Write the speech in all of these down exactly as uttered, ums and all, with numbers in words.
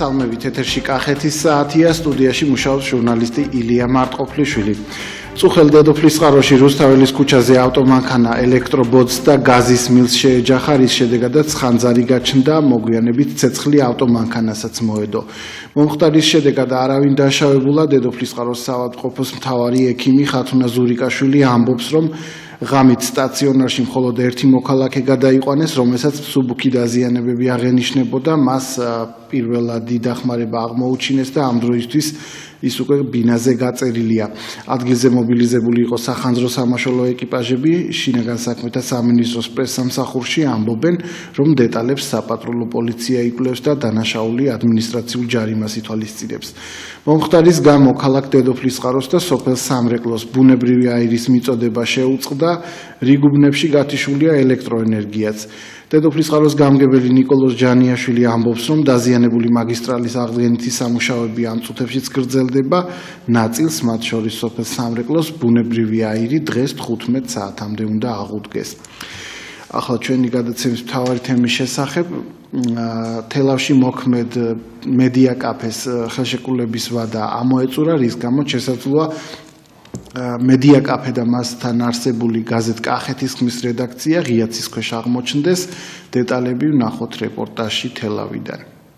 მოგესალმებით ეთერში კახეთის საათია სტუდიაში მუშაობს ჟურნალისტი ილია მარტყოფლიშვილი. წუხელ დედოფლის წყაროში რუსთაველის ქუჩაზე ავტომანქანა ელექტრობოდს და გაზის მილს შეეჯახა, რის შედეგადაც ხანძარი გაჩნდა, მოგვიანებით ცეცხლი ავტომანქანასაც მოედო. მომხდარის შედეგად არავინ დაშავებულა. დედოფლის წყაროს საავადმყოფოს მთავარი ექიმი ხათუნა ზურიკაშვილი ამბობს, რომ ღამით სტაციონარში მხოლოდ ერთი მოქალაქე გადაიყვანეს, რომელსაც მსუბუქი დაზიანებები აღენიშნებოდა. მას პირველადი დახმარება აღმოუჩინეს და ამ დროისთვის ის უკვე ბინაზე გაწერილია. ადგილზე მობილიზებული იყო სახანძრო სამაშველო ეკიპაჟები. შინაგან საქმეთა სამინისტროს პრესსამსახურში ამბობენ, რომ დეტალებს საპატრულო პოლიცია იკვლევს და დანაშაული ადმინისტრაციულ ჯარიმას ითვალისწინებს. მომხდარის გამო ქალაქ დედოფლის წყაროს და სოფელ სამრეკლოს ბუნებრივი აირის მიწოდება შეუწყდა, რიგ-უბნებში გათიშულია ელექტროენერგიაც. დედოფლის წყაროს გამგებელი ნიკოლოზ ჯანიაშვილი ამბობს, რომ დაზიანებული მაგისტრალის აღდგენითი სამუშაოები ამ წუთებშიც გრძელდება. ნაწილს, მათ შორის სოფელ სამრეკლოს ბუნებრივი აირი დღეს თხუთმეტ საათამდე უნდა აღუდგეს. ახლა ჩვენი გადაცემის მთავარი თემის შესახებ თელავში მოქმედ მედია კაფეს ხელშეკრულების ვადა ამოეწურა, რის გამოც შესაძლოა მედია კაფე და მასთან არსებული გაზეთ კახეთის ხმის რედაქცია ღია ცის ქვეშ აღმოჩნდეს. დეტალები ვნახოთ რეპორტაჟში თელავიდან.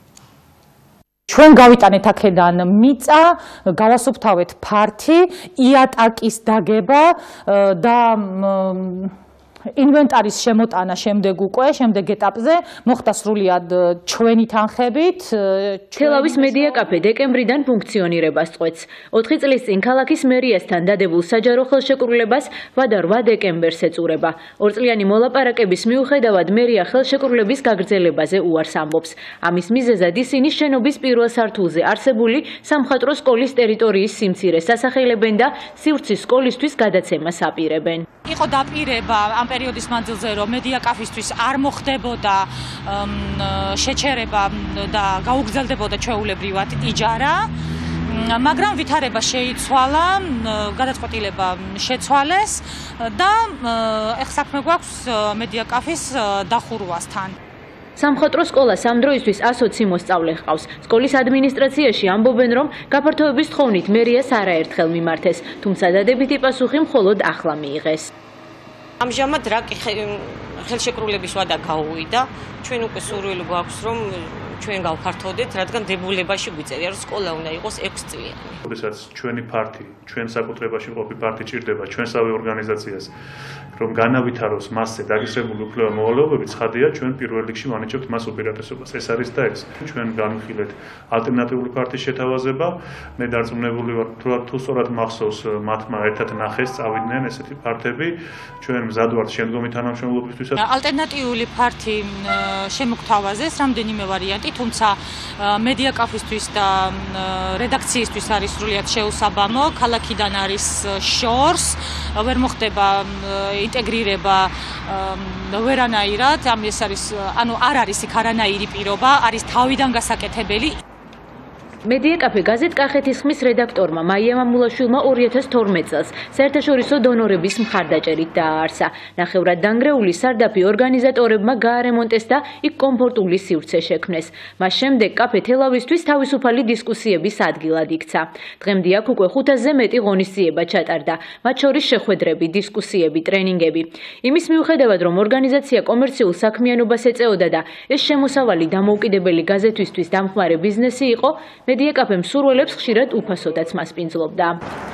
ჩვენ გავიტანეთ აქედან მიწა, გავასუფთავეთ ფართი, იატაკის დაგება და ინვენტარის შემოტანა შემდეგ უკვე, შემდეგ ეტაპზე მოხდა სრულიად ჩვენი თანხებით. თელავის მედია კაფე დეკემბრიდან ფუნქციონირებას წყვეტს. ოთხი წლის წინ ქალაქის მერიასთან დადებულ საჯარო ხელშეკრულებას ვადა რვა დეკემბერს ეწურება. ორწლიანი მოლაპარაკების მიუხედავად მერია ხელშეკრულების გაგრძელებაზე უარს ამბობს. ამის მიზეზად ისინი შენობის პირველ სართულზე არსებული სამხატვრო სკოლის ტერიტორიის სიმცირეს ასახელებენ და სივრცის სკოლისთვის გადაცემას აპირებენ. იყო დაპირება ამ პერიოდის მანძილზე, რომ მედია კაფისთვის არ მოხდებოდა შეჩერება და გაუგრძელდებოდა ჩვეულებრივად იჯარა, მაგრამ ვითარება შეიცვალა, გადაწყვეტილება შეცვალეს და ეხლა საქმე გვაქვს მედია კაფის დახურვასთან. სამხატვრო სკოლას ამ დროისთვის ასოცი მოსწავლე ჰყავს. სკოლის ადმინისტრაციაში ამბობენ, რომ გაფართოების თხოვნით მერიას არაერთხელ მიმართეს, თუმცა დადებითი პასუხი მხოლოდ ახლა მიიღეს. ამჟამად რა ხელშეკრულების ვადა გაუვიდა, ჩვენ უკვე სურვილი გვაქვს, რომ ჩვენ გავფართოვდეთ, რადგან დებულებაში გვიწერია, რომ სკოლა უნდა იყოს ექვსი წლიანი. როდესაც ჩვენი ფართი, ჩვენ საკუთრებაში მყოფი ფართი ჭირდება ჩვენსავე ორგანიზაციას, რომ განავითაროს მასზე დაგისრებული უფლება მოვალეობები, ცხადია, ჩვენ პირველ რიგში ვანიჭებთ მას უპირატესობას. ეს არის და ეს. ჩვენ განვიხილეთ ალტერნატიული ფართის შეთავაზება. მე დარწმუნებული ვარ, თუ სწორად მახსოვს, მათმა ერთად ნახეს, წავიდნენ ესეთი ფართები. ჩვენ მზად ვართ შემდგომი თანამშრომლობისთვისაც. ალტერნატიული ფართი შემოგთავაზეს რამდენიმე ვარიანტი, თუმცა მედია კაფისთვის და რედაქციისთვის არის სრულიად შეუსაბამო. ქალაქიდან არის შორს, ვერ მოხდება ინტეგრირება ვერანაირად, ამ ეს არის, ანუ არ არის იქ არანაირი პირობა, არის თავიდან გასაკეთებელი. მედია კაფე გაზეთ კახეთის ხმის რედაქტორმა მაია მამულაშვილმა ორი ათას თორმეტ წელს საერთაშორისო დონორების მხარდაჭერით დააარსა. ნახევრად დანგრეული სარდაფი ორგანიზატორებმა გაარემონტეს და იქ კომფორტული სივრცე შექმნეს. მას შემდეგ კაფე თელავისთვის თავისუფალი დისკუსიების ადგილად იქცა. დღემდე აქ უკვე ხუთასზე მეტი ღონისძიება ჩატარდა, მათ შორის შეხვედრები, დისკუსიები, ტრენინგები. იმის მიუხედავად, რომ ორგანიზაცია კომერციულ საქმიანობას ეწეოდა და ეს შემოსავალი დამოუკიდებელი გაზეთისთვის დამხმარე ბიზნესი იყო, მედია კაფემ სურვილებს ხშირად უფასოდაც მასპინძლობდა.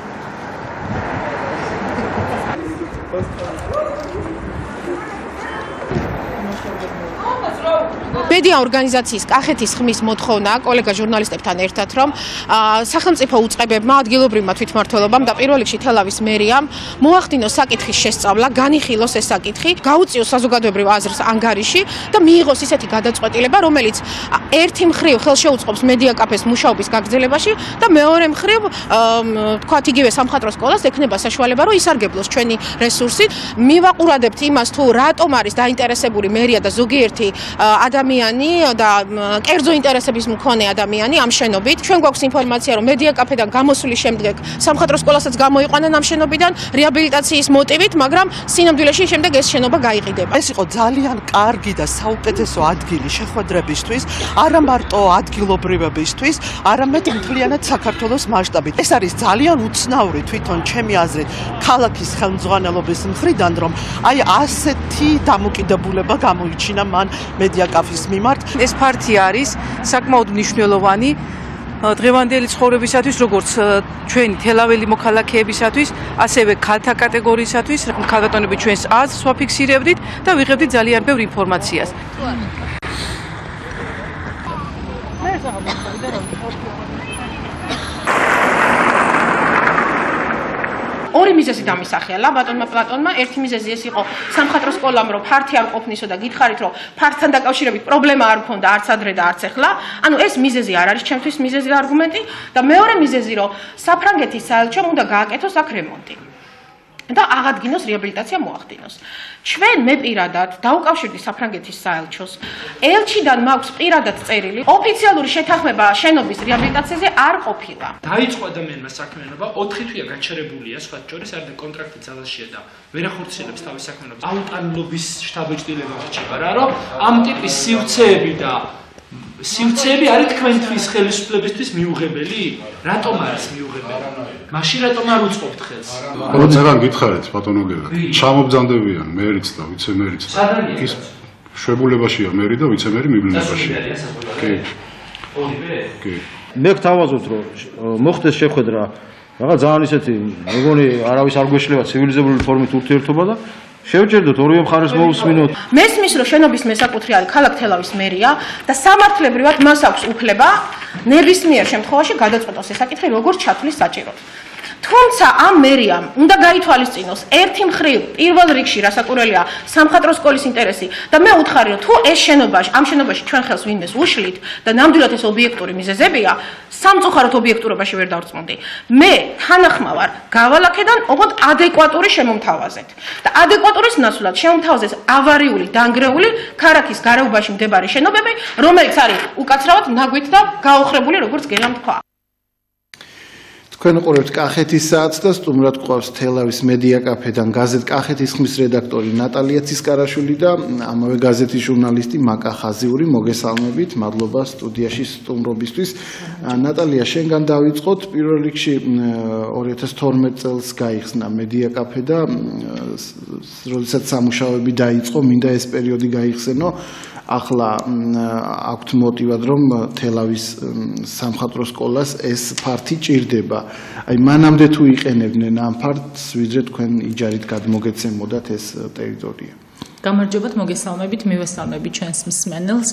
მედია ორგანიზაციის კახეთის ხმის მოთხოვნა კოლეგა ჟურნალისტებთან ერთად, რომ სახელმწიფო უწყებებმა, ადგილობრივმა თვითმმართველობამ და პირველ რიგში თელავის მერიამ მოახდინოს საკითხის შესწავლა, განიხილოს ეს საკითხი, გაუწიოს საზოგადოებრივ აზრს ანგარიში და მიიღოს ისეთი გადაწყვეტილება, რომელიც ერთი მხრივ ხელშეუწყობს მედია კაფეს მუშაობის გაგრძელებაში და მეორე მხრივ, თქვათ, იგივე სამხატვრო სკოლას ექნება საშუალება, რომ ისარგებლოს ჩვენი რესურსი. მივაყურადებთ იმას, თუ რატომ არის დაინტერესებული მერია და ზოგიერთი ადამიანი და კერძო ინტერესების მქონე ადამიანი ამ შენობით. ჩვენ გვაქვს ინფორმაცია, რომ მედია კაფედან გამოსulis შემდეგ სამხატვრო სკოლასაც გამოიყვანენ ამ შენობიდან რეაბილიტაციის მოტივით, მაგრამ სინამდვილეში შემდეგ ეს შენობა გაიყიდება. ეს იყო ძალიან კარგი და საუკეთესო ადგილი შეხვედრებისთვის, არა მარტო ადგილობრივებისთვის, არამედ მთლიანად საქართველოს მასშტაბით. ეს არის ძალიან უცნაური თვითონ ჩემი აზრით ქალაქის ხელმძღვანელობის მხრიდან, რომ აი ასეთი დამოკიდებულება გამოიჩინა მან მედია კაფის მიმართ. ეს ფართი არის საკმაოდ მნიშვნელოვანი დღევანდელი ცხოვრებისათვის, როგორც ჩვენი თელაველი მოქალაქეებისათვის, ასევე ქალთა კატეგორიისათვის, ქალბატონები ჩვენს აზრს ვაფიქსირებდით და ვიღებდით ძალიან ბევრ ინფორმაციას. ორი მიზეზი დამისახელა ბატონმა პლატონმა. ერთი მიზეზი ეს იყო სამხატვრო სკოლამ, რომ ფართი არ ყოფნისო და გითხარით, რომ ფართთან დაკავშირებით პრობლემა არ მქონდა არც ადრე და არც ახლა. ანუ ეს მიზეზი არ არის ჩემთვის მიზეზი და არგუმენტი და მეორე მიზეზი, რომ საფრანგეთის საელჩომ უნდა გააკეთოს აქ რემონტი და აღადგინოს რეაბილიტაცია მოახდინოს. ჩვენ მე პირადად დაუკავშირდი საფრანგეთის საელჩოს. ელჩიდან მაქვს პირადად წერილი. ოფიციალური შეთანხმება შენობის რეაბილიტაციაზე არ ყოფილა. დაიწყო ადამიანმა საქმიანობა, ოთხი თვეა გაჩერებულია, სხვა შორის არდა კონტრაქტი ძალაშია და ვერ ახორციელებს თავის საქმიანობას. აუტანლობის შტაბ-ჭდილება რჩება რა, რომ ამ ტიპის სივრცეები და სივრცეები არის თქვენთვის ხელისუფლებისთვის მიუღებელი? რატომ არის მიუღებელი? მაშინ რატომ არ უწყობთ ხელს? როდესაც გითხარით ბატონო გელა, ჩამობძანდებიან მერიც და ვიცე-მერიც. ის შვებულებაშია მერი და ვიცე-მერი მიბლინებაში. კი. ორივე? კი. მე გთავაზობთ, რომ მოხდეს შეხვედრა, რაღაც ძალიან ისეთი, მეგონი არავის არ გვეშლება ცივილიზებული ფორმით ურთიერთობა და შევჭერდოთ ორივე მხარეს მოусმინოთ. მესმის რომ შენობის მესაკუთრე არის ქალაქ თელავის მერია და სამართლებრივად მას აქვს უფლება ნებისმიერ შემთხვევაში გადაწყვეტოს ეს საკითხი როგორ ჩათვლის საჭიროდ. თუმცა ამ მერიამ უნდა გაითვალისწინოს ერთი მხრივ პირველ რიგში რასაკურველია სამხატვრო სკოლის ინტერესი და მე უთხარი რომ თუ ეს შენობაში ამ შენობაში ჩვენ ხელს ვინმეს უშლით და ნამდვილად ეს ობიექტური მიზეზებია სამწუხაროდ ობიექტურობაში ვერ დავწმუნდი მე თანახმავარ გავალაკედან ოღონდ ადეკვატური შემომთავაზეთ და ადეკვატურის ნაცვლად შემომთავაზეს ავარიული დანგრეული ქარაქის გარეუბანში მდებარე შენობები რომელიც არის უკაცრავად ნაგვით და გაოხრებული როგორც გელამ თქვა. თქვენ უყურებთ კახეთის საათს და სტუმრად გვყავს თელავის მედია კაფედან გაზეთ კახეთის ხმის რედაქტორი ნატალია ცისკარაშვილი და ამავე გაზეთის ჟურნალისტი მაკა ხაზიური. მოგესალმებით, მადლობა სტუდიაში სტუმრობისთვის. ნატალია, შენგან დავიწყოთ. პირველ რიგში ორი ათას თორმეტ წელს გაიხსნა მედია კაფე და როდესაც სამუშაოები დაიწყო, მინდა ეს პერიოდი გაიხსენო. ახლა აქვთ მოტივად რომ თელავის სამხატვრო სკოლას ეს ფართი ჭირდება. აი მანამდე თუ იყენებდნენ ამ ფართს, ვიდრე თქვენ იჯარით გადმოგეცემოდათ ეს ტერიტორია. გამარჯობათ, მოგესალმებით, მივესალმებით ჩვენს მსმენელს.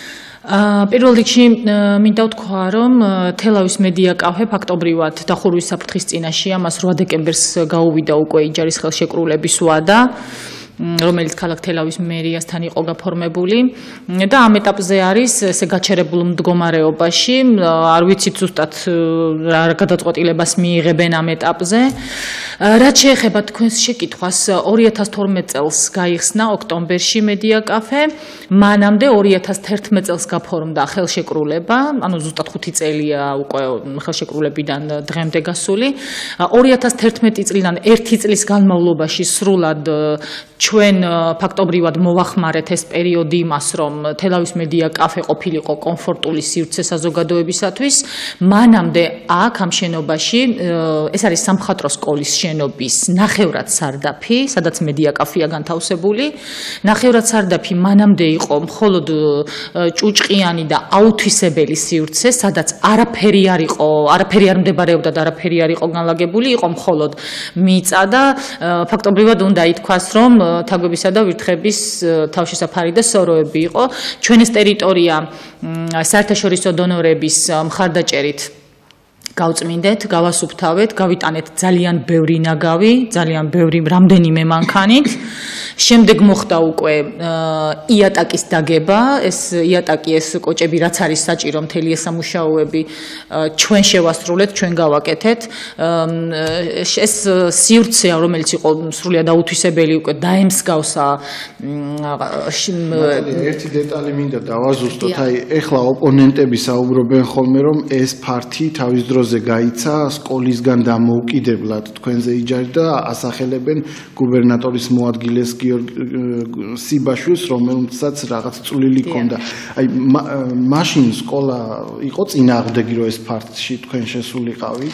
პირველ რიგში მინდა ვთქვა, რომ თელავის მედია კაფე ფაქტობრივად დახურვის საფრთხის წინაშეა, მას რვა დეკემბერს გაუვიდა უკვე იჯარის ხელშეკრულების ვადა. რომელიც ქალაქ თელავის მერიასთან იყო გაფორმებული და ამ ეტაპზე არის ესე გაჩერებულ მდგომარეობაში. არ ვიცით ზუსტად რა გადაწყვეტილებას მიიღებენ ამ ეტაპზე. რაც შეეხება თქვენს შეკითხვას, ორი ათას თორმეტ წელს გაიხსნა ოქტომბერში მედია კაფე, მანამდე ორი ათას თერთმეტ წელს გაფორმდა ხელშეკრულება, ანუ ზუსტად ხუთი წელია უკვე ხელშეკრულებიდან დღემდე გასული. ორი ათას თერთმეტი წლიდან ერთი წლის განმავლობაში სრულად ჩვენ ფაქტობრივად მოვახმარეთ ეს პერიოდი იმას, რომ თელავის მედია კაფე ყოფილიყო კომფორტული სივრცე საზოგადოებისათვის. მანამდე აქ ამ შენობაში ეს არის სამხატვრო სკოლის შენობის ნახევრად სარდაფი, სადაც მედია კაფეა განთავსებული. ნახევრად სარდაფი მანამდე იყო მხოლოდ ჭუჭყიანი და აუთვისებელი სივრცე, სადაც არაფერი არ იყო, არაფერი არ მდებარეობდა და არაფერი არ იყო განლაგებული, იყო მხოლოდ მიწა და ფაქტობრივად უნდა ითქვას, რომ თაგვებისა და ვირთხების თავშესაფარი და სოროები იყო. ჩვენ ეს ტერიტორია საერთაშორისო დონორების მხარდაჭერით გავწმინდეთ, გავასუფთავეთ, გავიტანეთ ძალიან ბევრი ნაგავი, ძალიან ბევრი რამდენიმე მანქანით. შემდეგ მოხდა უკვე იატაკის დაგება, ეს იატაკი ეს კოჭები რაც არის საჭირო მთელი ეს სამუშაოები ჩვენ შევასრულეთ, ჩვენ გავაკეთეთ. ეს სივრცეა, რომელიც იყო სრულიად აუთვისებელი უკვე დაემსგავსა. ერთი დეტალი მინდა დავაზუსტოთ, აი ეხლა ოპონენტები საუბრობენ ხოლმე რომ ეს ფართი თავის დროზე გაიცა სკოლისგან დამოუკიდებლად თქვენზე იჯარდა და ასახელებენ გუბერნატორის მოადგილეს გიორგ სიბაშვილს, რომელსაც რაღაც წვლილი ჰქონდა. აი მაშინ სკოლა იყო წინააღმდეგი რომ ეს ფართში თქვენ შესულიყავით?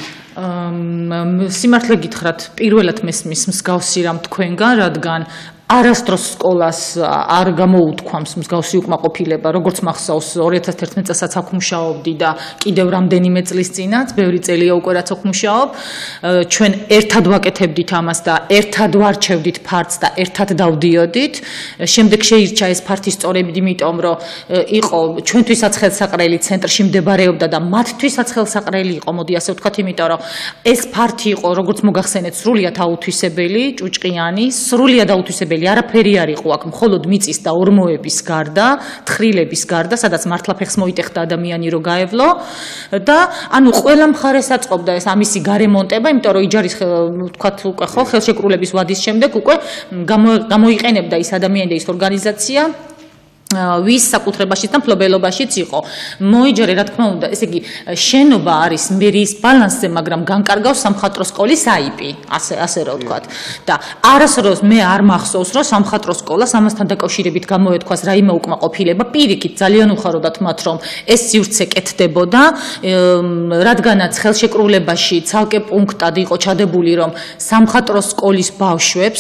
სიმართლე გითხრათ, პირველად მესმის მსგავსი რამ თქვენგან, რადგან არასდროს სკოლას არ გამოუთქვამს მსგავსი უკმაყოფილება, როგორც მახსოვს ორი ათას თერთმეტ წელსაც აქ ვმუშაობდი და კიდევ რამდენიმე წლის წინაც, ბევრი წელია უკვე რაც აქ ვმუშაობ, ჩვენ ერთად ვაკეთებდით ამას და ერთად ვარჩევდით ფართს და ერთად დავდიოდით. შემდეგ შეირჩა ეს ფართი სწორედ იმიტომ, რომ იყო ჩვენთვისაც ხელსაყრელი ცენტრში მდებარეობდა და მათთვისაც ხელსაყრელი იყო, მოდი ასე ვთქვათ, იმიტომ რომ ეს ფართი იყო, როგორც მოგახსენეთ, სრულიად აუთვისებელი, ჭუჭყიანი, სრულიად აუთვისებელი არაფერი არ იყო აქ, მხოლოდ მიწის და ორმოების გარდა, თხრილების გარდა, სადაც მართლა ფეხს მოიტეხდა ადამიანი რომ გაევლო და ანუ ყველა მხარეს აწყობდა ეს ამისი გარემონტება, იმიტომ რომ იჯარის ვთქვათ უკვე ხო ხელშეკრულების ვადის შემდეგ უკვე გამოიყენებდა ის ადამიანი და ის ორგანიზაცია ვის საკუთრებაშიც და მფლობელობაშიც იყო. მოიჯარე, რა თქმა უნდა, ესე იგი, შენობა არის მერიის ბალანსზე, მაგრამ განკარგავს სამხატვრო სკოლის აიპი, ასე ასე რა ვთქვათ. და არასდროს მე არ მახსოვს, რომ სამხატვრო სკოლას ამასთან დაკავშირებით გამოეთქვას რაიმე უკმაყოფილება, პირიქით ძალიან უხაროდათ მათ, რომ ეს სივრცე კეთდებოდა, რადგანაც ხელშეკრულებაში ცალკე პუნქტად იყო ჩადებული, რომ სამხატვრო სკოლის ბავშვებს,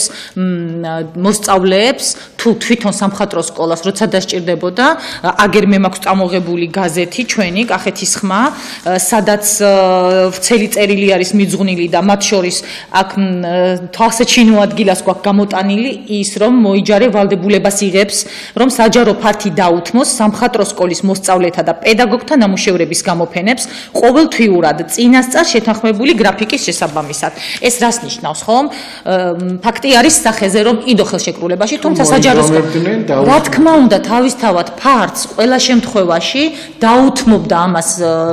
მოსწავლეებს თუ თვითონ სამხატვრო სკოლას როცა დასჭირდებოდა, აგერ მე მაქვს წამოღებული გაზეთი ჩვენი კახეთის ხმა, სადაც ვრცელი წერილი არის მიძღვნილი და მათ შორის აქ თვალსაჩინო ადგილას გვაქვს გამოტანილი ის, რომ მოიჯარე ვალდებულებას იღებს, რომ საჯარო ფართი დაუთმოს სამხატვრო სკოლის მოსწავლეთა და პედაგოგთა ნამუშევრების გამოფენებს ყოველთვიურად წინასწარ შეთანხმებული გრაფიკის შესაბამისად. ეს რას ნიშნავს, ხომ? ფაქტი არის სახეზე, რომ იდო ხელშეკრულებაში, თუმცა საჯარო რა თქმა უნდა თავისთავად ფართს ყველა შემთხვევაში დაუთმობდა ამას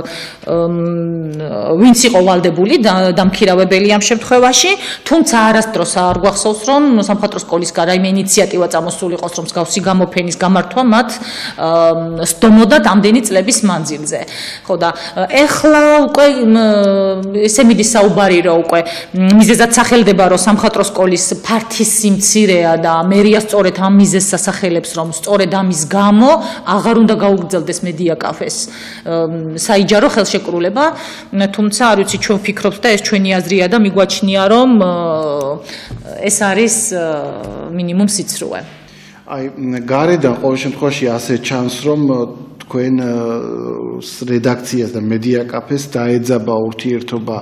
ვინც იყო ვალდებული დამქირავებელი ამ შემთხვევაში, თუმცა არასდროს არ გვახსოვს, რომ სამხატვრო სკოლის რაიმე ინიციატივა წამოსული იყოს, რომ მსგავსი გამოფენის გამართვა მათ სდომოდათ ამდენი წლების მანძილზე. ხო და ეხლა უკვე ესე მიდის საუბარი, რომ უკვე მიზეზად სახელდება, რომ სამხატვრო სკოლის ფართის სიმცირეა და მერია სწორედ ამ მიზეზს ასახელებს, რომ სწორედ ამის გამო აღარ უნდა გაუგრძელდეს მედია კაფეს საიჯარო ხელშეკრულება, თუმცა არ ვიცი ჩვენ ვფიქრობთ და ეს ჩვენი აზრია და მიგვაჩნია რომ ეს არის მინიმუმ სიცრუე. აი გარედან ყოველ შემთხვევაში ასე ჩანს რომ თქვენ რედაქციას და მედია კაფეს დაეძაბა ურთიერთობა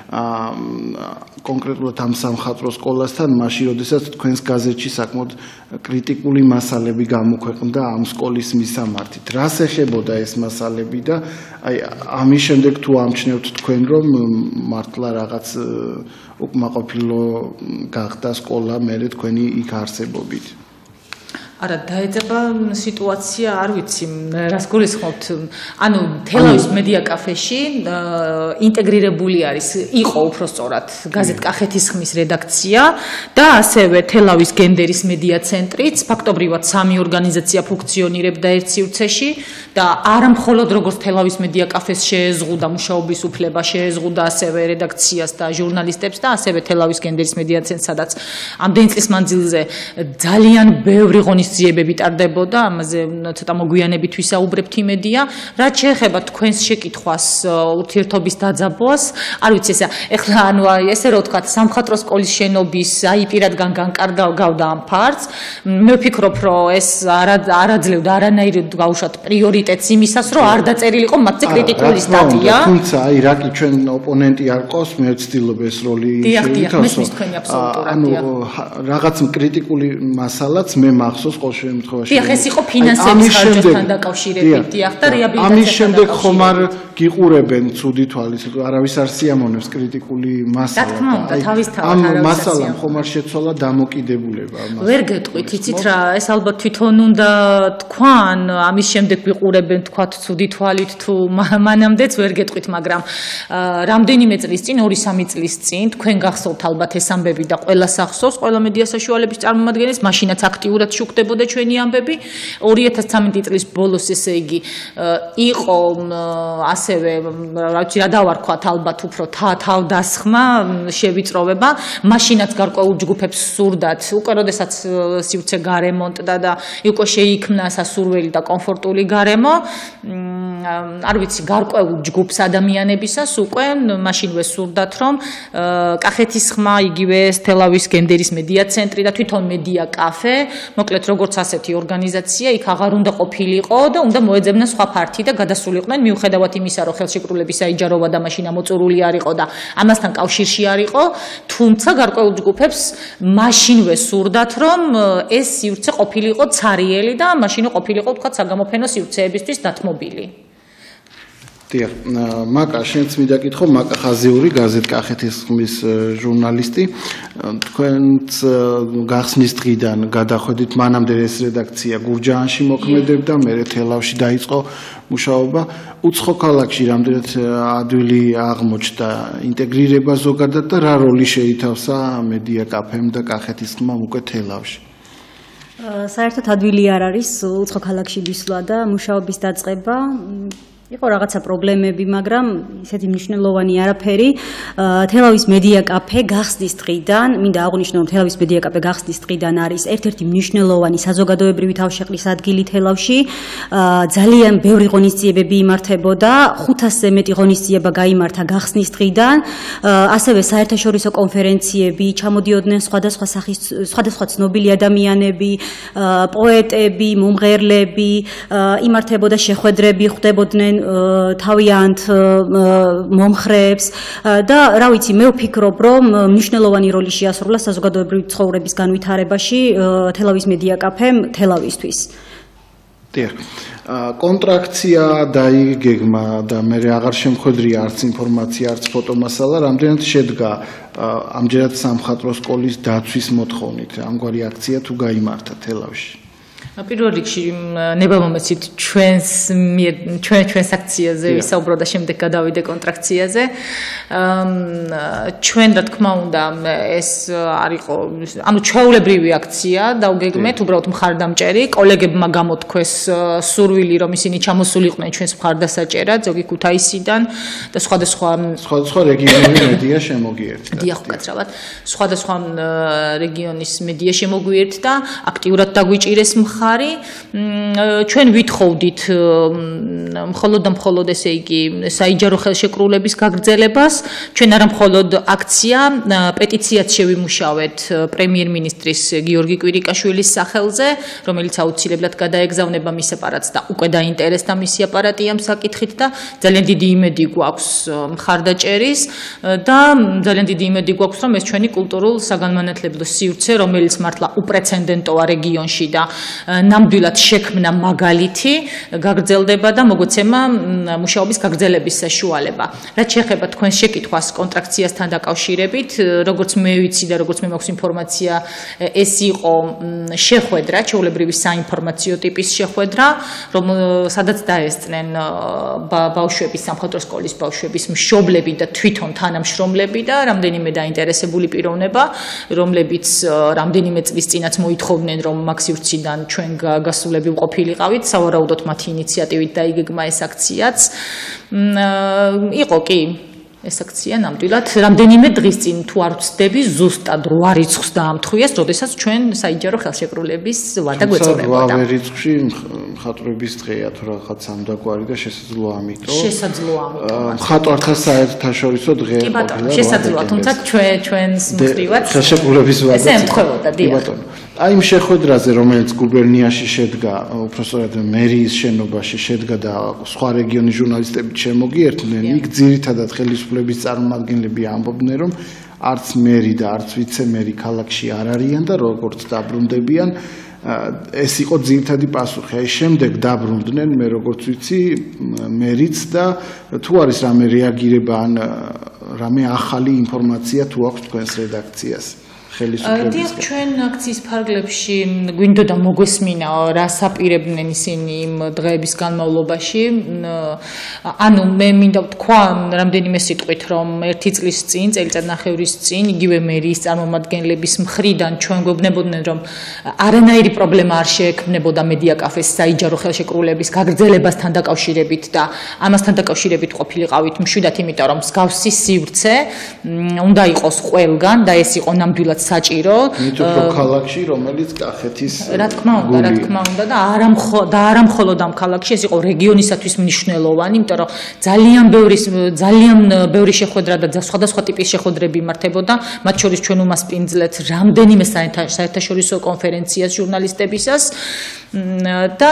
კონკრეტულად ამ სამხატვრო სკოლასთან, მაშინ როდესაც თქვენს გაზეთში საკმაოდ კრიტიკული მასალები გამოქვეყნდა ამ სკოლის მისამართით. რას ეხებოდა ეს მასალები და აი ამის შემდეგ თუ ამჩნევთ თქვენ რომ მართლა რაღაც უკმაყოფილო გახდა სკოლა მერე თქვენი იქ არსებობით? არა, დაეძაბა სიტუაცია, არ ვიცი, რას გულისხმობთ. ანუ თელავის მედია კაფეში ინტეგრირებული არის, იყო უпростоრად გაზეთ კახეთის ხმის რედაქცია და ასევე თელავის გენდერის მედია ცენტრიც, ფაქტობრივად სამი ორგანიზაცია ფუნქციონირებდა ერთ სივრცეში და არა მხოლოდ როგორც თელავის მედია კაფეს შეეზღუდა მუშაობის უფლება, შეეზღუდა ასევე რედაქციას და ჟურნალისტებს და ასევე თელავის გენდერის მედია ცენტრს, სადაც ამდენი წლის მანძილზე ძალიან ბევრი ღონისძიებები ტარდებოდა, ამაზე ცოტა მოგვიანებით ვისაუბრებთ იმედია, რაც შეეხება თქვენს შეკითხვას ურთიერთობის დაძაბვას, არ ვიცი ესა, ეხლა ანუ ესე რომ ვთქვათ, სამხატვრო სკოლის შენობის აიპირადგან განკარგავდა ამ ფართს, მე ვფიქრობ, რომ ეს არაძლევდა არანაირად გავუშვათ პრიორიტეტს იმისას, რომ არ დაწერილიყო მათზე კრიტიკული სტატია. თუმცა აი რაკი ჩვენ ოპონენტი არ ყავს, მე ვცდილობ ეს როლი შევითავსო. ანუ რაღაც კრიტიკული მასალაც მე მახსოვს გახსოვს ყოველ შემთხვევაში. დიახ, ეს იყო ფინანსების ხარჯებთან დაკავშირებით, დიახ, და რეაბილიტაციასთან. ამის შემდეგ ხომ არ გიყურებენ ცუდი თვალის, არავის არ სიამოვნებს კრიტიკული მასალა. რა თქმა უნდა, თავისთავად ამ არავის არ მასალამ ხომ არ შეცვალა დამოკიდებულება ამას. ვერ გეტყვით, იცით რა, ეს ალბათ თვითონ უნდა თქვან, ამის შემდეგ ვიყურებენ თქვათ ცუდი თვალით თუ მანამდეც ვერ გეტყვით, მაგრამ რამდენიმე წლის წინ, ორი სამი წლის წინ თქვენ გახსოვთ ალბათ ეს ამბები და ყველას ახსოვს, ყველა მედია საშუალების წარმომადგენელს, მაშინაც აქტიურად შუქდებოდა ჩვენი ამბები. ორი ათას ცხრამეტი წლის ბოლოს, ესე იგი, იყო ასევე, რა ვიცი, რა დავარქვათ, ალბათ უფრო თავდასხმა, შევიწროვება, მაშინაც გარკვეულ ჯგუფებს სურდათ, უკვე როდესაც სივრცე გარემონტდა და უკვე შეიქმნა სასურველი და კომფორტული გარემო, არ ვიცი, გარკვეულ ჯგუფს ადამიანებისას უკვე მაშინვე სურდათ, რომ კახეთის ხმა, იგივე თელავის გენდერის მედია ცენტრი და თვითონ მედია კაფე, მოკლედ როგორც ასეთი ორგანიზაცია, იქ აღარ უნდა ყოფილიყო და უნდა მოეძებნა სხვა ფართი და გადასულიყვნენ, მიუხედავად იმისა, რომ ხელშეკრულების საიჯაროვა და მაშინ ამოწურული არ იყო და ამასთან კავშირში არ იყო, თუმცა გარკვეულ ჯგუფებს მაშინვე სურდათ, რომ ეს სივრცე ყოფილიყო ცარიელი და მაშინვე ყოფილიყო, თქვა, საგამოფენო სივრცეებისთვის დათმობილი. დიახ, მაკა, შენც მიდაკითხო, მაკა ხაზიური, გაზეთ კახეთის ხმის ჟურნალისტი, თქვენც გახსნის დღიდან გადახვედით, მანამდე ეს რედაქცია გურჯაანში მოქმედებდა, მერე თელავში დაიწყო მუშაობა. უცხო ქალაქში რამდენად ადვილი აღმოჩნდა ინტეგრირება ზოგადად და რა როლი შეითავსა მედია კაფემ და კახეთის ხმამ უკვე თელავში? საერთოდ ადვილი არ არის უცხო ქალაქში ვისვლა და მუშაობის დაწყება. იყო რაღაცა პრობლემები, მაგრამ ისეთი მნიშვნელოვანი არაფერი. თელავის მედია კაფე გახსნის დღიდან, მინდა აღვნიშნო, რომ თელავის მედია კაფე გახსნის დღიდან არის ერთ-ერთი მნიშვნელოვანი საზოგადოებრივი თავშეყრის ადგილი თელავში. ძალიან ბევრი ღონისძიებები იმართებოდა, ხუთასზე მეტი ღონისძიება გაიმართა გახსნის დღიდან. ასევე საერთაშორისო კონფერენციები, ჩამოდიოდნენ სხვადასხვა სახის, სხვადასხვა ცნობილი ადამიანები, პოეტები, მომღერლები, იმართებოდა შეხვედრები, ხვდებოდნენ თავიანთ მომხრეებს და რა ვიცი, მე ვფიქრობ, რომ მნიშვნელოვანი როლი შეასრულა საზოგადოებრივი ცხოვრების განვითარებაში თელავის მედია კაფემ თელავისთვის. დიახ. კონტრაქცია დაიგეგმა და მე აღარ შემხვედრია არც ინფორმაცია, არც ფოტომასალა, რამდენად შედგა ამჯერად სამხატვრო სკოლის დაცვის მოთხოვნით ამგვარი აქცია თუ გაიმართა თელავში? პირველ რიგში ნებამომეცით ჩვენს ჩვენ ჩვენს აქციაზე ვისაუბრო და შემდეგ გადავიდე კონტრაქციაზე. ჩვენ რა თქმა უნდა ეს არ იყო, ანუ ჩვეულებრივი აქცია დავგეგმეთ, უბრალოდ მხარდამჭერი, კოლეგებმა გამოთქვეს სურვილი, რომ ისინი ჩამოსულიყვნენ ჩვენს მხარდასაჭერად, ზოგი ქუთაისიდან და სხვადასხვა სხვადასხვა რეგიონის მედია შემოგიერთდა. დიახ, უკაცრავად. სხვადასხვა რეგიონის მედია შემოგვიერთდა, აქტიურად დაგვიჭირეს მხარი. ჩვენ ვითხოვდით მხოლოდ და მხოლოდ ესე იგი საიჯარო ხელშეკრულების გაგრძელებას, ჩვენ არა მხოლოდ აქცია, პეტიციაც შევიმუშავეთ პრემიერ-მინისტრის გიორგი კვირიკაშვილის სახელზე, რომელიც აუცილებლად გადაეგზავნება მის აპარატს და უკვე დაინტერესდა მისი აპარატი ამ საკითხით და ძალიან დიდი იმედი გვაქვს მხარდაჭერის და ძალიან დიდი იმედი გვაქვს, რომ ეს ჩვენი კულტურულ საგანმანათლებლო სივრცე, რომელიც მართლა უპრეცედენტოა რეგიონში და ნამდვილად შექმნა მაგალითი გაგრძელდება და მოგოცემა მუშაობის გაგრძელების საშუალება. რაც შეეხება თქვენს შეკითხვას კონტრაქციასთან დაკავშირებით, როგორც მე ვიცი და როგორც მე მაქვს ინფორმაცია, ეს იყო შეხვედრა, ჩვეულებრივი საინფორმაციო ტიპის შეხვედრა, რომ სადაც დაესწრნენ ბავშვების, სამხატვრო სკოლის ბავშვების მშობლები და თვითონ თანამშრომლები და რამდენიმე დაინტერესებული პიროვნება, რომლებიც რამდენიმე წლის წინაც მოითხოვდნენ, რომ მაგ სივრციდან ჩვენ გასულები ვყოფილიყავით, სავარაუდოდ მათი ინიციატივით დაიგეგმა ეს აქციაც. იყო კი ეს აქცია ნამდვილად რამდენიმე დღის წინ თუ არ ვცდები, ზუსტად რვა რიცხვს დაამთხვიეს, როდესაც ჩვენ საიჯარო ხელშეკრულების ვადა გვეწოდებოდა. რვა რიცხვში მხატვრების დღეა თუ რაღაც ამდაგვარი და შესაძლოა ამიტომ. შესაძლოა ამიტომ. მხატვართა საერთაშორისო დღე კი ბატონო, შესაძლოა, თუმცა ჩვენ ჩვენს მხრივაც ხელშეკრულების ვადა. ესე ემთხვეოდა, დიახ. აი იმ შეხვედრაზე, რომელიც გუბერნიაში შედგა, უпростоრად მერიის შენობაში შედგა და სხვა რეგიონის ჟურნალისტები შემოგიერთდნენ, იქ ძირითადად ხელისუფლების წარმომადგენლები ამბობდნენ, რომ არც მერი და არც ვიცე-მერი ქალაქში არ არიან და როგორც დაბრუნდებიან, ეს იყო ძირითადი პასუხი. აი შემდეგ დაბრუნდნენ, მე როგორც ვიცი, მერიც და თუ არის რამე რეაგირება ან რამე ახალი ინფორმაცია თუ აქვს თქვენს რედაქციას. დიახ, ჩვენ აქციის ფარგლებში გვინდოდა მოგვესმინა რა საპირებდნენ ისინი იმ დღეების განმავლობაში. ანუ მე მინდა ვთქვა რამდენიმე სიტყვით, რომ ერთი წლის წინ, წელიწადნახევრის წინ, იგივე მერიის წარმომადგენლების მხრიდან ჩვენ გვეუბნებოდნენ, რომ არანაირი პრობლემა არ შეექმნებოდა მედია კაფეს საიჯარო ხელშეკრულების გაგრძელებასთან დაკავშირებით და ამასთან დაკავშირებით ყოფილიყავით მშვიდად, იმიტომ რომ მსგავსი სივრცე უნდა იყოს ყველგან და ეს იყო ნამდვილად საჭირო. მით უფრო ქალაქში, რომელიც კახეთის რა თქმა უნდა, რა თქმა უნდა და არა და არა მხოლოდ ამ ქალაქში, ეს იყო რეგიონისათვის მნიშვნელოვანი, იმიტომ რომ ძალიან ბევრი ძალიან ბევრი შეხვედრა და სხვადასხვა ტიპის შეხვედრები იმართებოდა, მათ შორის ჩვენ უმასპინძლეთ რამდენიმე საერთაშორისო კონფერენციას ჟურნალისტებისას და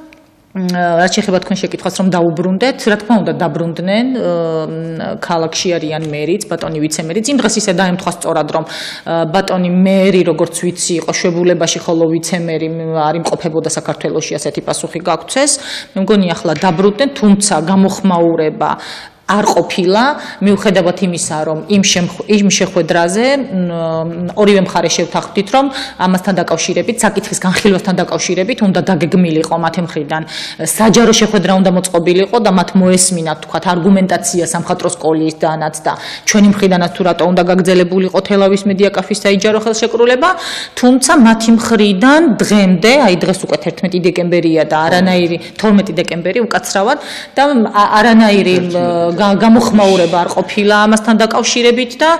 რაც შეეხება თქვენ შეკითხვას, რომ დაუბრუნდეთ, რა თქმა უნდა დაბრუნდნენ, ქალაქში არიან მერიც, ბატონი ვიცემერიც. იმ დღეს ისე დაემთხვა სწორად, რომ ბატონი მერი, როგორც ვიცი, იყო შვებულებაში, ხოლო ვიცემერი არ იმყოფებოდა საქართველოში, ასეთი პასუხი გაგვცეს. მე მგონი ახლა დაბრუნდნენ, თუმცა გამოხმაურება არ ყოფილა, მიუხედავად იმისა, რომ იმ იმ შეხვედრაზე ორივე მხარე შევთანხმდით, რომ ამასთან დაკავშირებით, საკითხის განხილვასთან დაკავშირებით უნდა დაგეგმილიყო მათი მხრიდან საჯარო შეხვედრა უნდა მოწყობილიყო და მათ მოესმინათ, თქვათ, არგუმენტაცია სამხატვრო სკოლისთანაც და ჩვენი მხრიდანაც თუ რატო უნდა გაგრძელებულიყო თელავის მედია კაფის საიჯარო ხელშეკრულება, თუმცა მათი მხრიდან დღემდე, აი დღეს უკვე თერთმეტი დეკემბერია და არანაირი თორმეტი დეკემბერი უკაცრავად და არანაირი გამოხმაურება არ ყოფილა ამასთან დაკავშირებით და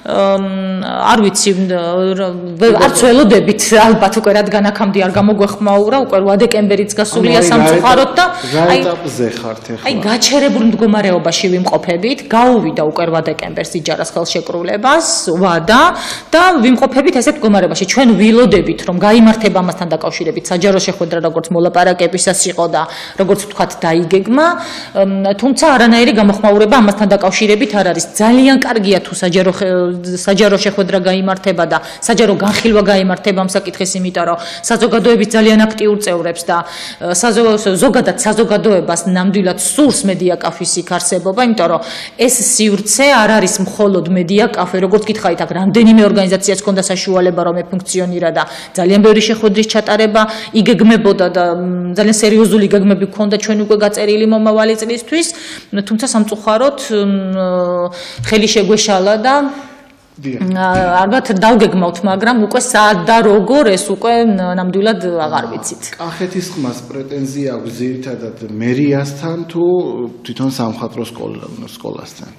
არ ვიცი არც ველოდებით ალბათ უკვე რადგან აქამდე არ გამოგვეხმაურა უკვე რვა დეკემბერიც გასულია სამწუხაროდ და აი ეტაპზე ხართ ახლა აი გაჩერებული მდგომარეობაში ვიმყოფებით გაუვიდა უკვე რვა დეკემბერს იჯარას ხელშეკრულებას ვადა და ვიმყოფებით ესეთ მდგომარეობაში ჩვენ ვილოდებით რომ გაიმართება ამასთან დაკავშირებით საჯარო შეხვედრა როგორც მოლაპარაკებისას იყო და როგორც ვთქვათ დაიგეგმა თუმცა არანაირი გამოხმაურება ამასთან დაკავშირებით არ არის. ძალიან კარგია თუ საჯარო საჯარო შეხვედრა გაიმართება და საჯარო განხილვა გაიმართება ამ საკითხის, იმიტომ რომ საზოგადოების ძალიან აქტიურ წევრებს და ზოგადად საზოგადოებას ნამდვილად სურს მედია კაფის იქ არსებობა, იმიტომ რომ ეს სივრცე არ არის მხოლოდ მედია კაფე, როგორც გითხარით, აქ რამდენიმე ორგანიზაციას ჰქონდა საშუალება რომ ეფუნქციონირა და ძალიან ბევრი შეხვედრის ჩატარება იგეგმებოდა და ძალიან სერიოზული გეგმები ჰქონდა ჩვენ უკვე გაწერილი მომავალი წლისთვის, თუმცა სამწუხაროდ ხელი შეგვეშალა და ალბათ დავგეგმავთ, მაგრამ უკვე სად და როგორ ეს უკვე ნამდვილად აღარ ვიცით. კახეთის ხმას პრეტენზია აქვს ძირითადად მერიასთან თუ თვითონ სამხატვრო სკოლასთან?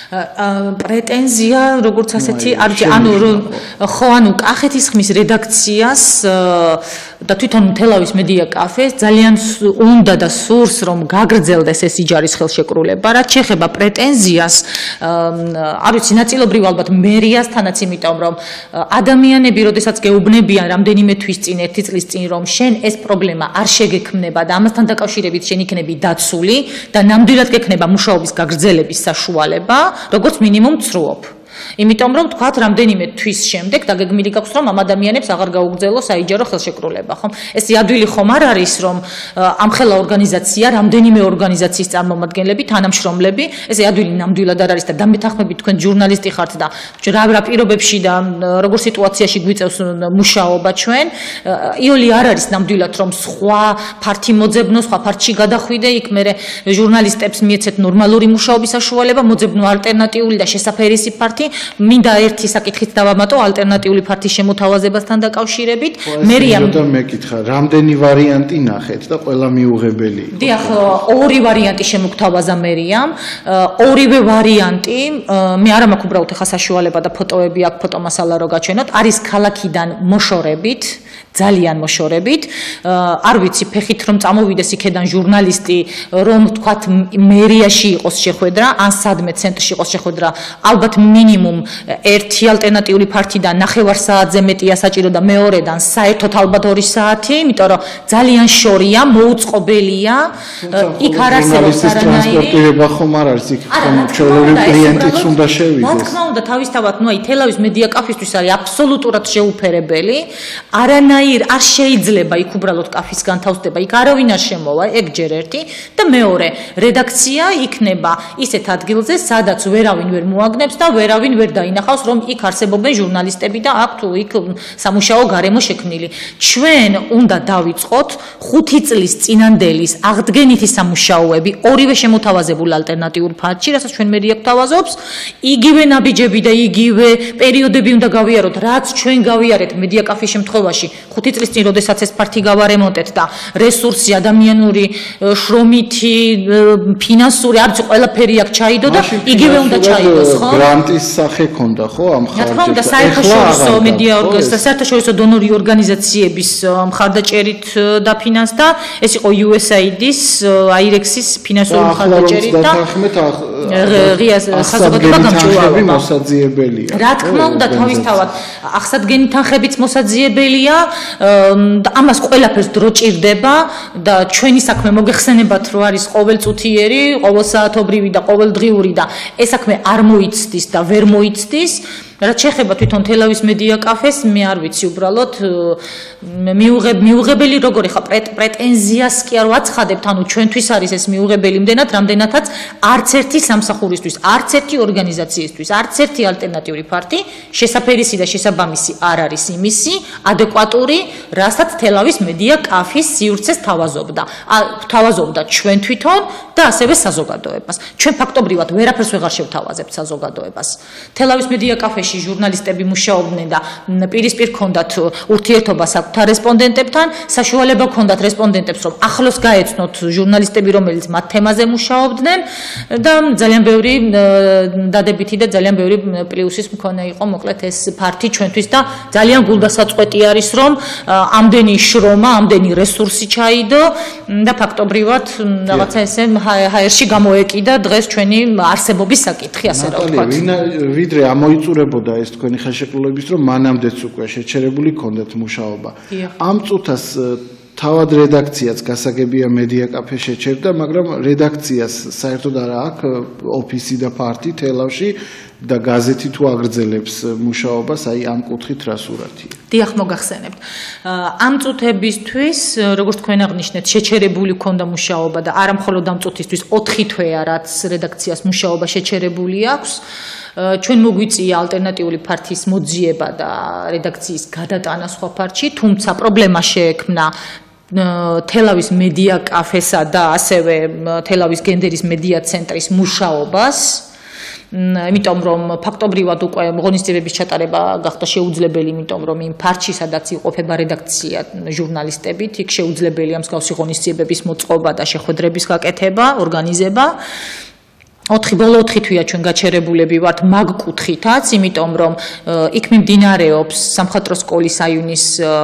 პრეტენზია როგორც ასეთი არ ვიცი, ანუ ხო, ანუ კახეთის ხმის რედაქციას და თვითონ თელავის მედია კაფეს ძალიან უნდა და სურს რომ გაგრძელდეს ეს იჯარის ხელშეკრულება. რაც შეეხება პრეტენზიას, არ ვიცი, ნაწილობრივ ალბათ მერიასთანაც, იმიტომ რომ ადამიანები, როდესაც გეუბნებიან რამდენიმე თვის წინ, ერთი წლის წინ, რომ შენ ეს პრობლემა არ შეგექმნება და ამასთან დაკავშირებით შენ იქნები დაცული და ნამდვილად გექნება მუშაობის გაგრძელების საშუალება, როგორც მინიმუმ ცრუობ. იმიტომ რომ თქვათ რამდენიმე თვის შემდეგ დაგეგმილი გაქვს რომ ამ ადამიანებს აღარ გაუგრძელოს საიჯარო ხელშეკრულება, ხომ? ეს იადვილი ხომ არ არის რომ ამხელა ორგანიზაცია, რამდენიმე ორგანიზაციის წარმომადგენლები, თანამშრომლები, ეს იადვილი ნამდვილად არ არის და დამეთანხმებით თქვენ ჟურნალისტი ხართ და რა რა პირობებში და როგორ სიტუაციაში გვიწევს მუშაობა ჩვენ, იოლი არ არის ნამდვილად რომ სხვა ფართი მოძებნო, სხვა ფართში გადახვიდე, იქ მე ჟურნალისტებს მიეცეთ ნორმალური მუშაობის საშუალება, მოძებნო ალტერნატიული და შესაფერისი ფართი მინდა ერთი საკითხით დავამატო ალტერნატიული ფართის შემოთავაზებასთან დაკავშირებით. მერია და მეკითხა, რამდენი ვარიანტი ნახეთ და ყველა მიუღებელი იყო? დიახ, ორი ვარიანტი შემოგთავაზა მერიამ. ორივე ვარიანტი, მე არ მაქვს უბრალოდ ახლა საშუალება და ფოტოები აქვს, ფოტომასალა რო გაჩვენოთ, არის ქალაქიდან მოშორებით, ძალიან მოშორებით. არ ვიცი, ფეხით რომ წამოვიდეს იქედან ჟურნალისტი, რომ თქვათ მერიაში იყოს შეხვედრა, ან სადმე ცენტრში იყოს შეხვედრა, ალბათ მინიმუმ ერთი ალტერნატიული ფართიდან ნახევარ საათზე მეტია საჭირო და მეორედან საერთოდ ალბათ ორი საათი, იმიტომ რომ ძალიან შორია, მოუწყობელია. იქ არ არსებობს არანაირი ტრანსპორტირება ხომ არ არის იქ ჩვეულებრივ კლიენტიც უნდა შევიდეს. რა თქმა უნდა, თავისთავად, ნუ აი თელავის მედია კაფისთვის არის აბსოლუტურად შეუფერებელი. არანაირი არანაირ არ შეიძლება იქ უბრალოდ კაფის განთავსდება, იქ არავინ არ შემოვა, ეგ ჯერ ერთი და მეორე, რედაქცია იქნება ისეთ ადგილზე, სადაც ვერავინ ვერ მოაგნებს და ვერავინ ვერ დაინახავს, რომ იქ არსებობენ ჟურნალისტები და აქვთ იქ სამუშაო გარემო შექმნილი. ჩვენ უნდა დავიწყოთ ხუთი წლის წინანდელის აღდგენითი სამუშაოები ორივე შემოთავაზებულ ალტერნატიულ ფაქტში, რასაც ჩვენ მერია გვთავაზობს, იგივე ნაბიჯები და იგივე პერიოდები უნდა გავიაროთ, რაც ჩვენ გავიარეთ მედია კაფის შემთხვევაში ხუთი წლის წინ, როდესაც ეს ფაქტი გავარემონტეთ და რესურსი, ადამიანური, შრომითი, ფინანსური, არც ყველაფერი აქ ჩაიდო და იგივე უნდა ჩაიდოს, ხო? გრანტის სახე ქონდა, ხო, ამ ხარჯებს? რა თქმა უნდა, საერთაშორისო მედია საერთაშორისო დონორი ორგანიზაციების მხარდაჭერით დაფინანსდა, ეს იყო იუ ეს აი დის, აირექსის ფინანსური მხარდაჭერით და ღია საზოგადოება გამჭვირვალობა მოსაძიებელია. რა თქმა უნდა, თავისთავად აღსადგენი თანხებიც მოსაძიებელია და ამას ყველაფერს დრო ჭირდება და ჩვენი საქმე მოგეხსენებათ, რომ არის ყოველწუთიერი, ყოველსაათობრივი და ყოველდღიური და ეს საქმე არ მოიცდის და ვერ მოიცდის. რაც შეეხება თვითონ თელავის მედია კაფეს, მე არ ვიცი უბრალოდ მიუღებელი როგორ ხა პრეტენზიას კი არ ვაცხადებთ, ანუ ჩვენთვის არის ეს მიუღებელი იმდენად, რამდენადაც არც ერთი სამსახურისთვის, არც ერთი ორგანიზაციისთვის, არც ერთი ალტერნატიული ფაქტი შესაფერისი და შესაბამისი არ არის იმისი ადეკვატური, რასაც თელავის მედია კაფის სივრცეს თავაზობდა. თავაზობდა ჩვენ თვითონ და ასევე საზოგადოებას. ჩვენ ფაქტობრივად ვერაფერს ვეღარ შევთავაზებთ საზოგადოებას. თელავის მედია კაფეში ჟურნალისტები მუშაობდნენ და პირისპირ ჰქონდათ ურთიერთობა საკუთარ რესპონდენტებთან, საშუალება ჰქონდათ რესპონდენტებს, რომ ახლოს გაეცნოთ ჟურნალისტები, რომელიც მათ თემაზე მუშაობდნენ და ძალიან ბევრი დადებითი და ძალიან ბევრი პლუსის მქონე იყო მოკლედ ეს ფაქტი ჩვენთვის და ძალიან გულდასაწყვეტი არის, რომ ამდენი შრომა, ამდენი რესურსი ჩაიდო და ფაქტობრივად რაღაცა ესე ჰაერში გამოეკიდა დღეს ჩვენი არსებობის საკითხი, ასე რა ვთქვათ. ნატალია, ვიდრე ამოიწურებოდა და ეს თქვენი ხელშეკრულების რომ მანამდეც უკვე შეჩერებული ქონდათ მუშაობა. ამ წუთას თავად რედაქციაც გასაგებია მედია კაფე შეჩერდა, მაგრამ რედაქციას საერთოდ არა აქვს ოფისი და ფარტი თელავში და გაზეთი თუ აგრძელებს მუშაობას, აი ამ კუთხით რა სურათია? დიახ, მოგახსენებთ. ამ წუთებისთვის, როგორც თქვენ აღნიშნეთ, შეჩერებული ქონდა მუშაობა და არა მხოლოდ ამ წუთისთვის, ოთხი თვეა, რაც რედაქციას მუშაობა შეჩერებული აქვს. ჩვენ მოგვიწია ალტერნატიული ფარტიის მოძიება და რედაქციის გადატანა სხვა ფარტში, თუმცა პრობლემა შეექმნა თელავის მედია კაფესა და ასევე თელავის გენდერის მედია ცენტრის მუშაობას. იმიტომ რომ ფაქტობრივად უკვე ღონისძიებების ჩატარება გახდა შეუძლებელი, იმიტომ რომ იმ ფარტში, სადაც იყოფება რედაქცია ჟურნალისტებით, იქ შეუძლებელია მსგავსი ღონისძიებების მოწყობა და შეხვედრების გაკეთება, ორგანიზება. ოთხი ბოლო ოთხი თვეა ჩვენ გაჩერებულები ვართ მაგ კუთხითაც, იმიტომ რომ იქ მიმდინარეობს სამხატვრო სკოლის აივნის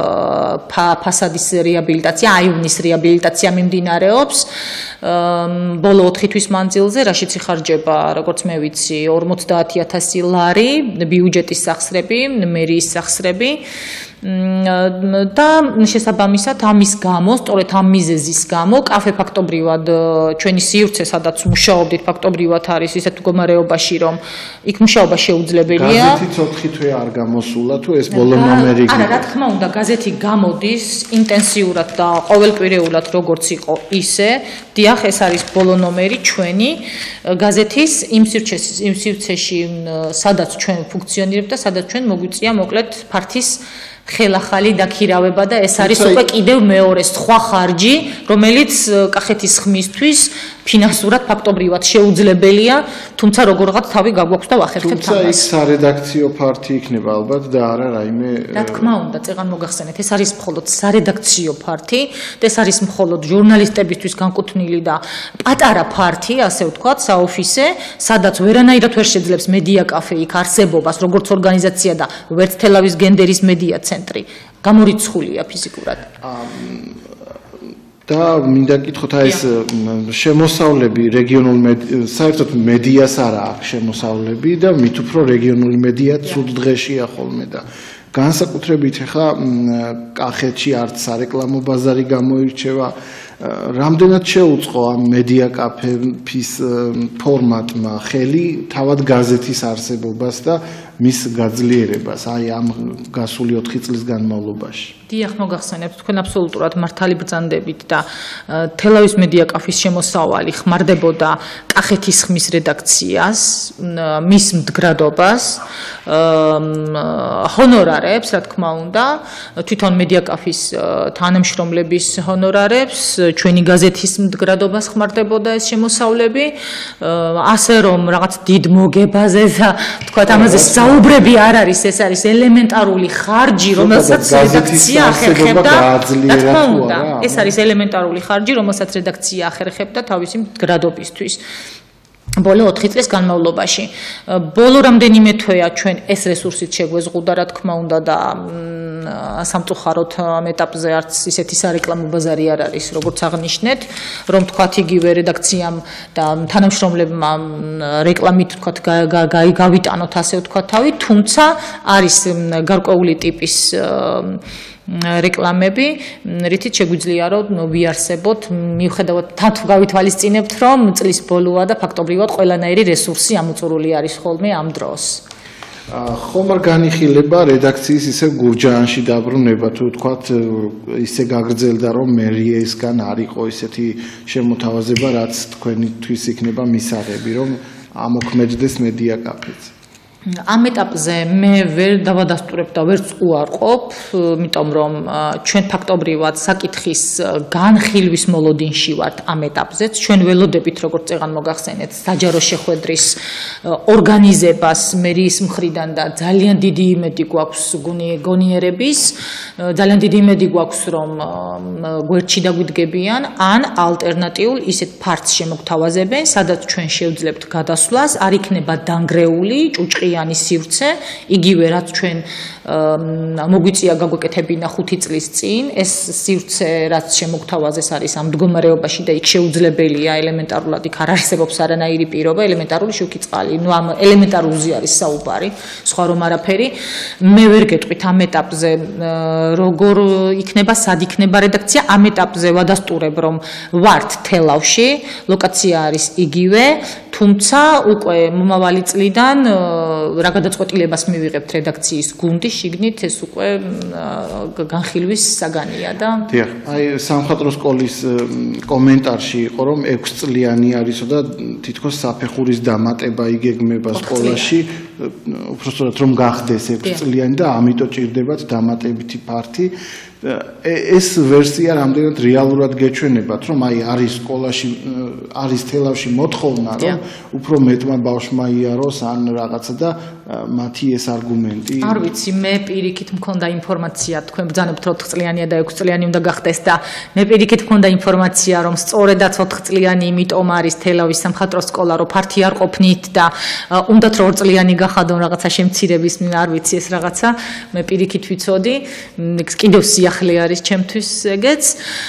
ფასადის რეაბილიტაცია, აივნის რეაბილიტაცია მიმდინარეობს ბოლო ოთხი თვის მანძილზე, რაშიც იხარჯება, როგორც მე ვიცი, ორმოცდაათი ათასი ლარი, ბიუჯეტის სახსრები, მერიის სახსრები. და შესაბამისად ამის გამო, სწორედ ამ მიზეზის გამო, კაფე ფაქტობრივად ჩვენი სივრცე, სადაც მუშაობდით, ფაქტობრივად არის ისეთ მდგომარეობაში, რომ იქ მუშაობა შეუძლებელია. გაზეთიც ოთხი თვე არ გამოსულა თუ ეს ბოლო ნომერი? არა, რა თქმა უნდა, გაზეთი გამოდის ინტენსიურად და ყოველკვირეულად, როგორც იყო ისე. დიახ, ეს არის ბოლო ნომერი ჩვენი გაზეთის იმ სივრცეში, სადაც ჩვენ ფუნქციონირებთ და სადაც ჩვენ მოგვიწია მოკლედ ფართის ხელახალი დაქირავება და ეს არის უკვე კიდევ მეორე სხვა ხარჯი, რომელიც კახეთის ხმისთვის ფინანსურად ფაქტობრივად შეუძლებელია, თუმცა როგორღაც თავი გაგვაქვს და ვახერხებთ ამას. თუმცა ის სარედაქციო ფარტი იქნება ალბათ და არა რაიმე. რა თქმა უნდა, წეგან მოგახსენეთ, ეს არის მხოლოდ სარედაქციო ფარტი და ეს არის მხოლოდ ჟურნალისტებისთვის განკუთვნილი და პატარა ფარტი, ასე ვთქვათ, საოფისე, სადაც ვერანაირად ვერ შეძლებს მედია კაფე იქ არსებობას, როგორც ორგანიზაცია და ვერც თელავის გენდერის მედია ცენტრი გამორიცხულია ფიზიკურად. და მინდა გითხოთ აი ეს შემოსავლები რეგიონულ საერთოდ მედიას არა აქვს შემოსავლები და მით უფრო რეგიონული მედია ცუდ დღეშია ხოლმე და განსაკუთრებით ახლა კახეთში არც სარეკლამო ბაზარი გამოირჩევა რამდენად შეუწყო ამ მედია კაფის ფორმატმა ხელი თავად გაზეთის არსებობას და მის გაძლიერებას აი ამ გასული ოთხი წლის განმავლობაში. დიახ, მოგახსენებთ, თქვენ აბსოლუტურად მართალი ბრძანდებით და თელავის მედია კაფის შემოსავალი ხმარდებოდა კახეთის ხმის რედაქციას, მის მდგრადობას, ჰონორარებს, რა თქმა უნდა, თვითონ მედია კაფის თანამშრომლების ჰონორარებს, ჩვენი გაზეთის მდგრადობას ხმარდებოდა ეს შემოსავლები, ასე რომ რაღაც დიდ მოგებაზე და თქვათ ამაზე საუბრები არ არის, ეს არის ელემენტარული ხარჯი, რომელსაც რედაქცია ახერხებდა. რა თქმა უნდა, ეს არის ელემენტარული ხარჯი, რომელსაც რედაქცია ახერხებდა თავისი მდგრადობისთვის. ბოლო ოთხი წლის განმავლობაში. ბოლო რამდენიმე თვეა ჩვენ ეს რესურსით შეგვეზღუდა, რა თქმა უნდა და სამწუხაროდ ამ ეტაპზე არც ისეთი სარეკლამო ბაზარი არ არის, როგორც აღნიშნეთ, რომ თქვათ იგივე რედაქციამ და თანამშრომლებმა რეკლამით თქვათ გავიტანოთ ასე ვთქვათ თავი, თუმცა არის გარკვეული ტიპის რეკლამები, რითიც შეგვიძლია რომ ვიარსებოთ, მიუხედავად თან გავითვალისწინებთ, რომ წლის ბოლოა და ფაქტობრივად ყველანაირი რესურსი ამოწურული არის ხოლმე ამ დროს. ხომ არ განიხილება რედაქციის ისე გურჯაანში დაბრუნება, თუ ვთქვათ, ისე გაგრძელდა, რომ მერიისგან არ იყო ისეთი შემოთავაზება, რაც თქვენთვის იქნება მისაღები, რომ ამოქმედდეს მედია კაფეც. ამ ეტაპზე მე ვერ დავადასტურებ და ვერც უარყოფ, იმიტომ რომ ჩვენ ფაქტობრივად საკითხის განხილვის მოლოდინში ვართ ამ ეტაპზეც. ჩვენ ველოდებით, როგორც წეგან მოგახსენეთ, საჯარო შეხვედრის ორგანიზებას მერიის მხრიდან და ძალიან დიდი იმედი გვაქვს გონიერების, ძალიან დიდი იმედი გვაქვს, რომ გვერდში დაგვიდგებიან, ან ალტერნატიულ ისეთ ფართს შემოგთავაზებენ, სადაც ჩვენ შევძლებთ გადასვლას, არ იქნება დანგრეული ჭუჭყი სივრცე, იგივე რაც ჩვენ მოგვიწია გაგვეკეთებინა ხუთი წლის წინ, ეს სივრცე რაც შემოგთავაზეს არის ამ მდგომარეობაში და იქ შეუძლებელია ელემენტარულად იქ არ არსებობს არანაირი პირობა, ელემენტარული შუქი წყალი, ნუ ამ ელემენტარულზე არის საუბარი, სხვა რომ არაფერი. მე ვერ გეტყვით ამ ეტაპზე როგორ იქნება, სად იქნება რედაქცია, ამ ეტაპზე ვადასტურებ, რომ ვართ თელავში, ლოკაცია არის იგივე, თუმცა უკვე მომავალი წლიდან რა გადაწყვეტილებას მივიღებთ რედაქციის გუნდი, შიგნით ეს უკვე განხილვის საგანია და დიახ, აი სამხატვრო სკოლის კომენტარში იყო, რომ ექვს წლიანი არისო და თითქოს საფეხურის დამატება იგეგმება სკოლაში, უბრალოდ რომ გახდეს ექვს წლიანი და ამიტომ ჭირდებათ დამატებითი ფართი. ეს ვერსია რამდენად რეალურად გეჩვენებათ, რომ აი არის სკოლაში, არის თელავში მოთხოვნა, რომ უფრო მეტმა ბავშვმა იაროს ან რაღაცა და მათი ეს არგუმენტი. არ ვიცი, მე პირიქით მქონდა ინფორმაცია, თქვენ ბრძანებთ ოთხ წლიანია და ექვს წლიანი უნდა გახდეს და მე პირიქით მქონდა ინფორმაცია, რომ სწორედაც ოთხ წლიანი იმიტომ არის თელავის სამხატვრო სკოლა, რომ ფართი არ ყოფნით და უნდათ რომ ორ წლიანი გახადონ რაღაცა შემცირების, არ ვიცი ეს რაღაცა, მე პირიქით ვიცოდი, კიდევ სიახლე არის ჩემთვის ეგეც.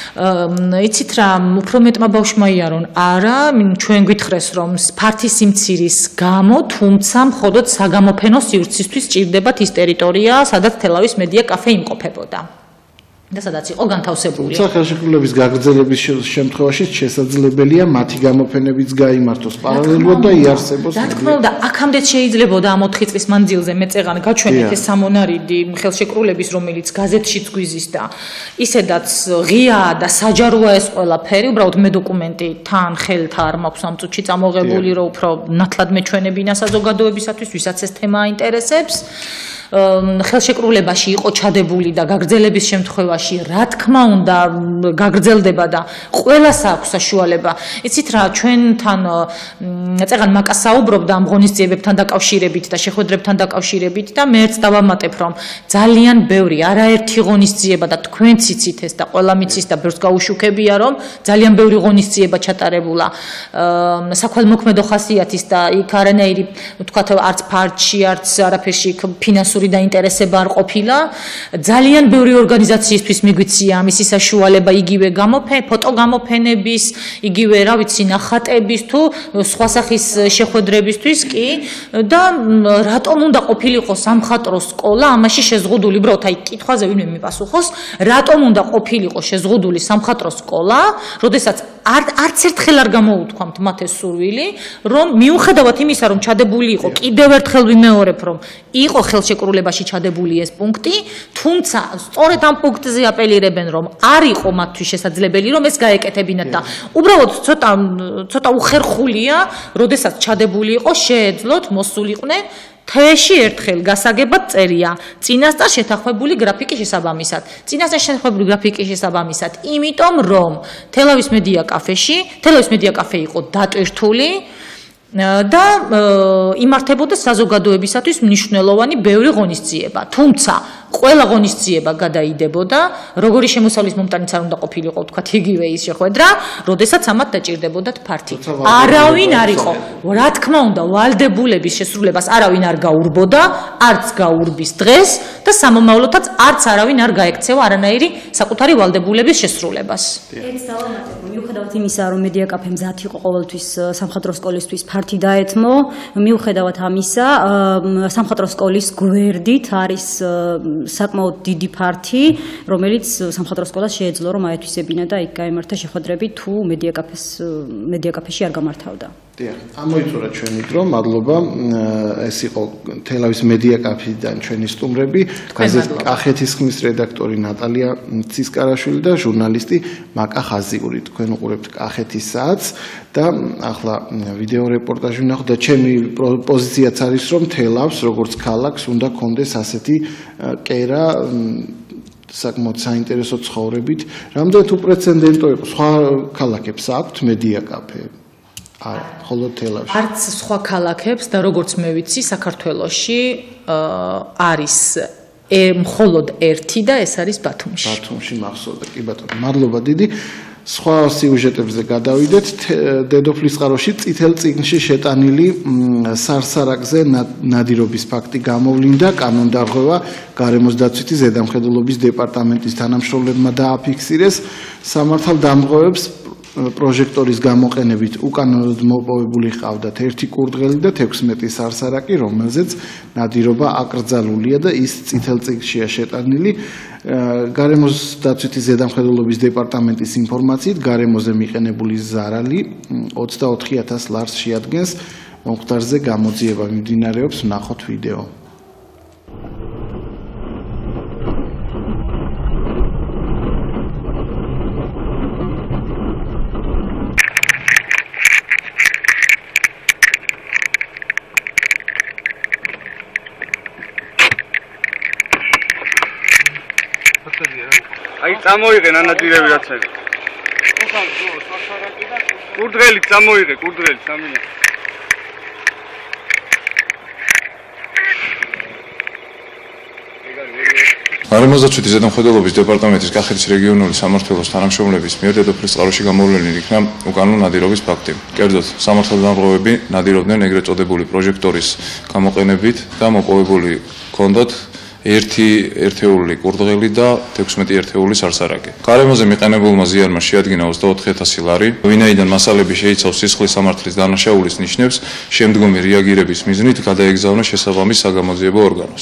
იცით რა, უფრო მეტმა ბავშვმა იარონ, არა, ჩვენ გვითხრეს რომ ფართის სიმცირის გამო, თუმცა მხოლოდ საგამოფენო სივრცისთვის ჭირდებათ ის ტერიტორია, სადაც თელავის მედია კაფე იმყოფებოდა. და სადაც იყო განთავსებული. თუმცა ხელშეკრულების გაგრძელების შემთხვევაში შესაძლებელია მათი გამოფენებიც გაიმართოს პარალელურად და იარსებოს. რა თქმა უნდა, აქამდეც შეიძლებოდა ამ ოთხი წლის მანძილზე მე წეგან გაჩვენეთ ეს სამონარიდი ხელშეკრულების, რომელიც გაზეთშიც გვიზის და ისედაც ღიაა და საჯაროა ეს ყველაფერი, უბრალოდ მე დოკუმენტი თან ხელთა არ მაქვს ამ წუთში წამოღებული, რომ უფრო ნათლად მეჩვენებინა საზოგადოებისათვის, ვისაც ეს თემა აინტერესებს. ხელშეკრულებაში იყო ჩადებული და გაგრძელების შემთხვევაში რა თქმა უნდა გაგრძელდება და ყველას აქვს საშუალება. იცით რა, ჩვენთან წეგან მაკას საუბრობდა ამ ღონისძიებებთან დაკავშირებით და შეხვედრებთან დაკავშირებით და მეც დავამატებ, რომ ძალიან ბევრი არაერთი ღონისძიება და თქვენც იცით ეს და ყველა მიცის და ბევრს გაუშუქებია, რომ ძალიან ბევრი ღონისძიება ჩატარებულა საქველმოქმედო ხასიათის და იქ არანაირი ვთქვათ არც ფარჩი, არც არაფერში ფინანსური დაინტერესება არ ყოფილა. ძალიან ბევრი ორგანიზაციისთვის ყველასთვის მიგვიცია მისი საშუალება იგივე გამოფენ ფოტო გამოფენების, იგივე რა ვიცი ნახატების თუ სხვა სახის შეხვედრებისთვის კი და რატომ უნდა ყოფილიყო სამხატვრო სკოლა ამაში შეზღუდული ბროთ აი კითხვაზე ვინმე მიპასუხოს რატომ უნდა ყოფილიყო შეზღუდული სამხატვრო სკოლა როდესაც არც ერთხელ არ გამოუთქვამთ მათ ეს სურვილი რომ მიუხედავად იმისა რომ ჩადებული იყო კიდევ ერთხელ ვიმეორებ რომ იყო ხელშეკრულებაში ჩადებული ეს პუნქტი თუმცა სწორედ ამ პუნქტზე აპელირებენ რომ არ იყო მათთვის შესაძლებელი რომ ეს გაეკეთებინათ და უბრალოდ ცოტა ცოტა უხერხულია როდესაც ჩადებული იყო შეეძლოთ მოსულიყვნენ თვეში ერთხელ გასაგებად წერია წინასწარ შეთანხმებული გრაფიკის შესაბამისად. წინასწარ შეთანხმებული გრაფიკის შესაბამისად, იმიტომ რომ თელავის მედია კაფეში, თელავის მედია კაფე იყო დატვირთული და იმართებოდა საზოგადოებისათვის მნიშვნელოვანი ბევრი ღონისძიება. თუმცა ყველა ღონისძიება გადაიდებოდა, როგორი შემოსავლის მომტანიც არ უნდა ყოფილიყო, თქვათ იგივე ის შეხვედრა, როდესაც ამათ დაჭირდებოდათ ფართი. არავინ არ იყო. რა თქმა უნდა, ვალდებულების შესრულებას არავინ არ გაურბოდა, არც გაურბის დღეს და სამომავლოდაც არც არავინ არ გაექცევა არანაირი საკუთარი ვალდებულების შესრულებას. ეს დავამატებ, მიუხედავად იმისა, რომ მედია კაფე მზად იყო ყოველთვის სამხატვრო სკოლისთვის ფართი დაეთმო, მიუხედავად ამისა, სამხატვრო სკოლის გვერდით არის საკმაოდ დიდი ფართი, რომელიც სამხატვრო სკოლას შეეძლო რომ აეთვისებინა და იქ გაემართა შეხვედრები თუ მედია კაფეს მედია კაფეში არ გამართავდა. დიახ, ამოიწურა ჩვენი დრო, მადლობა. ეს იყო თელავის მედია კაფედან ჩვენი სტუმრები, გაზეთ კახეთის ხმის რედაქტორი ნატალია ცისკარაშვილი და ჟურნალისტი მაკა ხაზიური. თქვენ უყურებთ კახეთის საათს და ახლა ვიდეო რეპორტაჟი ვნახოთ და ჩემი პოზიციაც არის რომ თელავს როგორც ქალაქს უნდა კონდეს ასეთი კერა საკმაოდ საინტერესო ცხოვრებით. რამდენად უპრეცედენტო იყო სხვა ქალაქებს აქვთ მედია კაფე? არ, ხოლო თელავში. არც სხვა ქალაქებს და როგორც მე ვიცი, საქართველოში არის მხოლოდ ერთი და ეს არის ბათუმში. ბათუმში მახსოვდა, კი ბატონო. მადლობა დიდი. სხვა სიუჟეტებზე გადავიდეთ. დედოფლისწყაროში წითელ წიგნში შეტანილი სარსარაკზე ნადირობის ფაქტი გამოვლინდა. კანონდარღვევა გარემოს დაცვითი ზედამხედველობის დეპარტამენტის თანამშრომლებმა დააფიქსირეს. სამართალდამღოებს პროჟექტორის გამოყენებით უკანონოდ მოპოვებული ჰყავდათ ერთი კურდღელი და თექვსმეტი სარსარაკი, რომელზეც ნადირობა აკრძალულია და ის წითელ წიგნშია შეტანილი. გარემოს დაცვითი ზედამხედველობის დეპარტამენტის ინფორმაციით, გარემოზე მიყენებული ზარალი ოცდაოთხი ათას ლარს შეადგენს. მომხდარზე გამოძიება მიმდინარეობს, ვნახოთ ვიდეო. აი წამოიღე ნანაძირები რაც არის. კურდღელი წამოიღე, კურდღელი სამინა. გარემოს დაცვითი ზედამხედველობის დეპარტამენტის კახეთის რეგიონული სამმართველოს თანამშრომლების მიერ დედოფლისწყაროში გამოვლენილი იქნა უკანონო ნადირობის ფაქტი. კერძოდ, სამართალდამღოები ნადირობდნენ ეგრეთ წოდებული პროჟექტორის გამოყენებით და მოპოვებული ჰქონდათ ერთი ერთეული კურდღელი და თექვსმეტი ერთეული სარსარაკი. გარემოზე მიყენებულმა ზიანმა შეადგინა ოცდაოთხი ათასი ლარი, ვინაიდან მასალები შეიცავს სისხლის სამართლის დანაშაულის ნიშნებს, შემდგომი რეაგირების მიზნით გადაეგზავნა შესაბამის საგამოძიებო ორგანოს.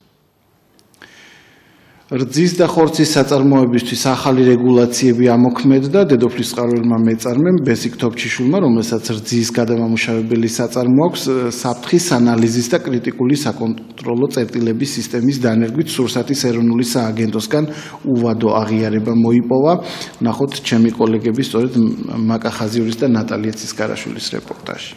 რძის და ხორცის საწარმოებისთვის ახალი რეგულაციები ამოქმედდა დედოფლისწყაროელმა მეწარმემ ბესიკ თოფჩიშვილმა, რომელსაც რძის გადამამუშავებელი საწარმო აქვს, საფრთხის ანალიზის და კრიტიკული საკონტროლო წერტილების სისტემის დანერგვით სურსათის ეროვნული სააგენტოსგან უვადო აღიარება მოიპოვა. ნახოთ ჩემი კოლეგების, სწორედ მაკა ხაზიურის და ნატალია ცისკარაშვილის რეპორტაჟი.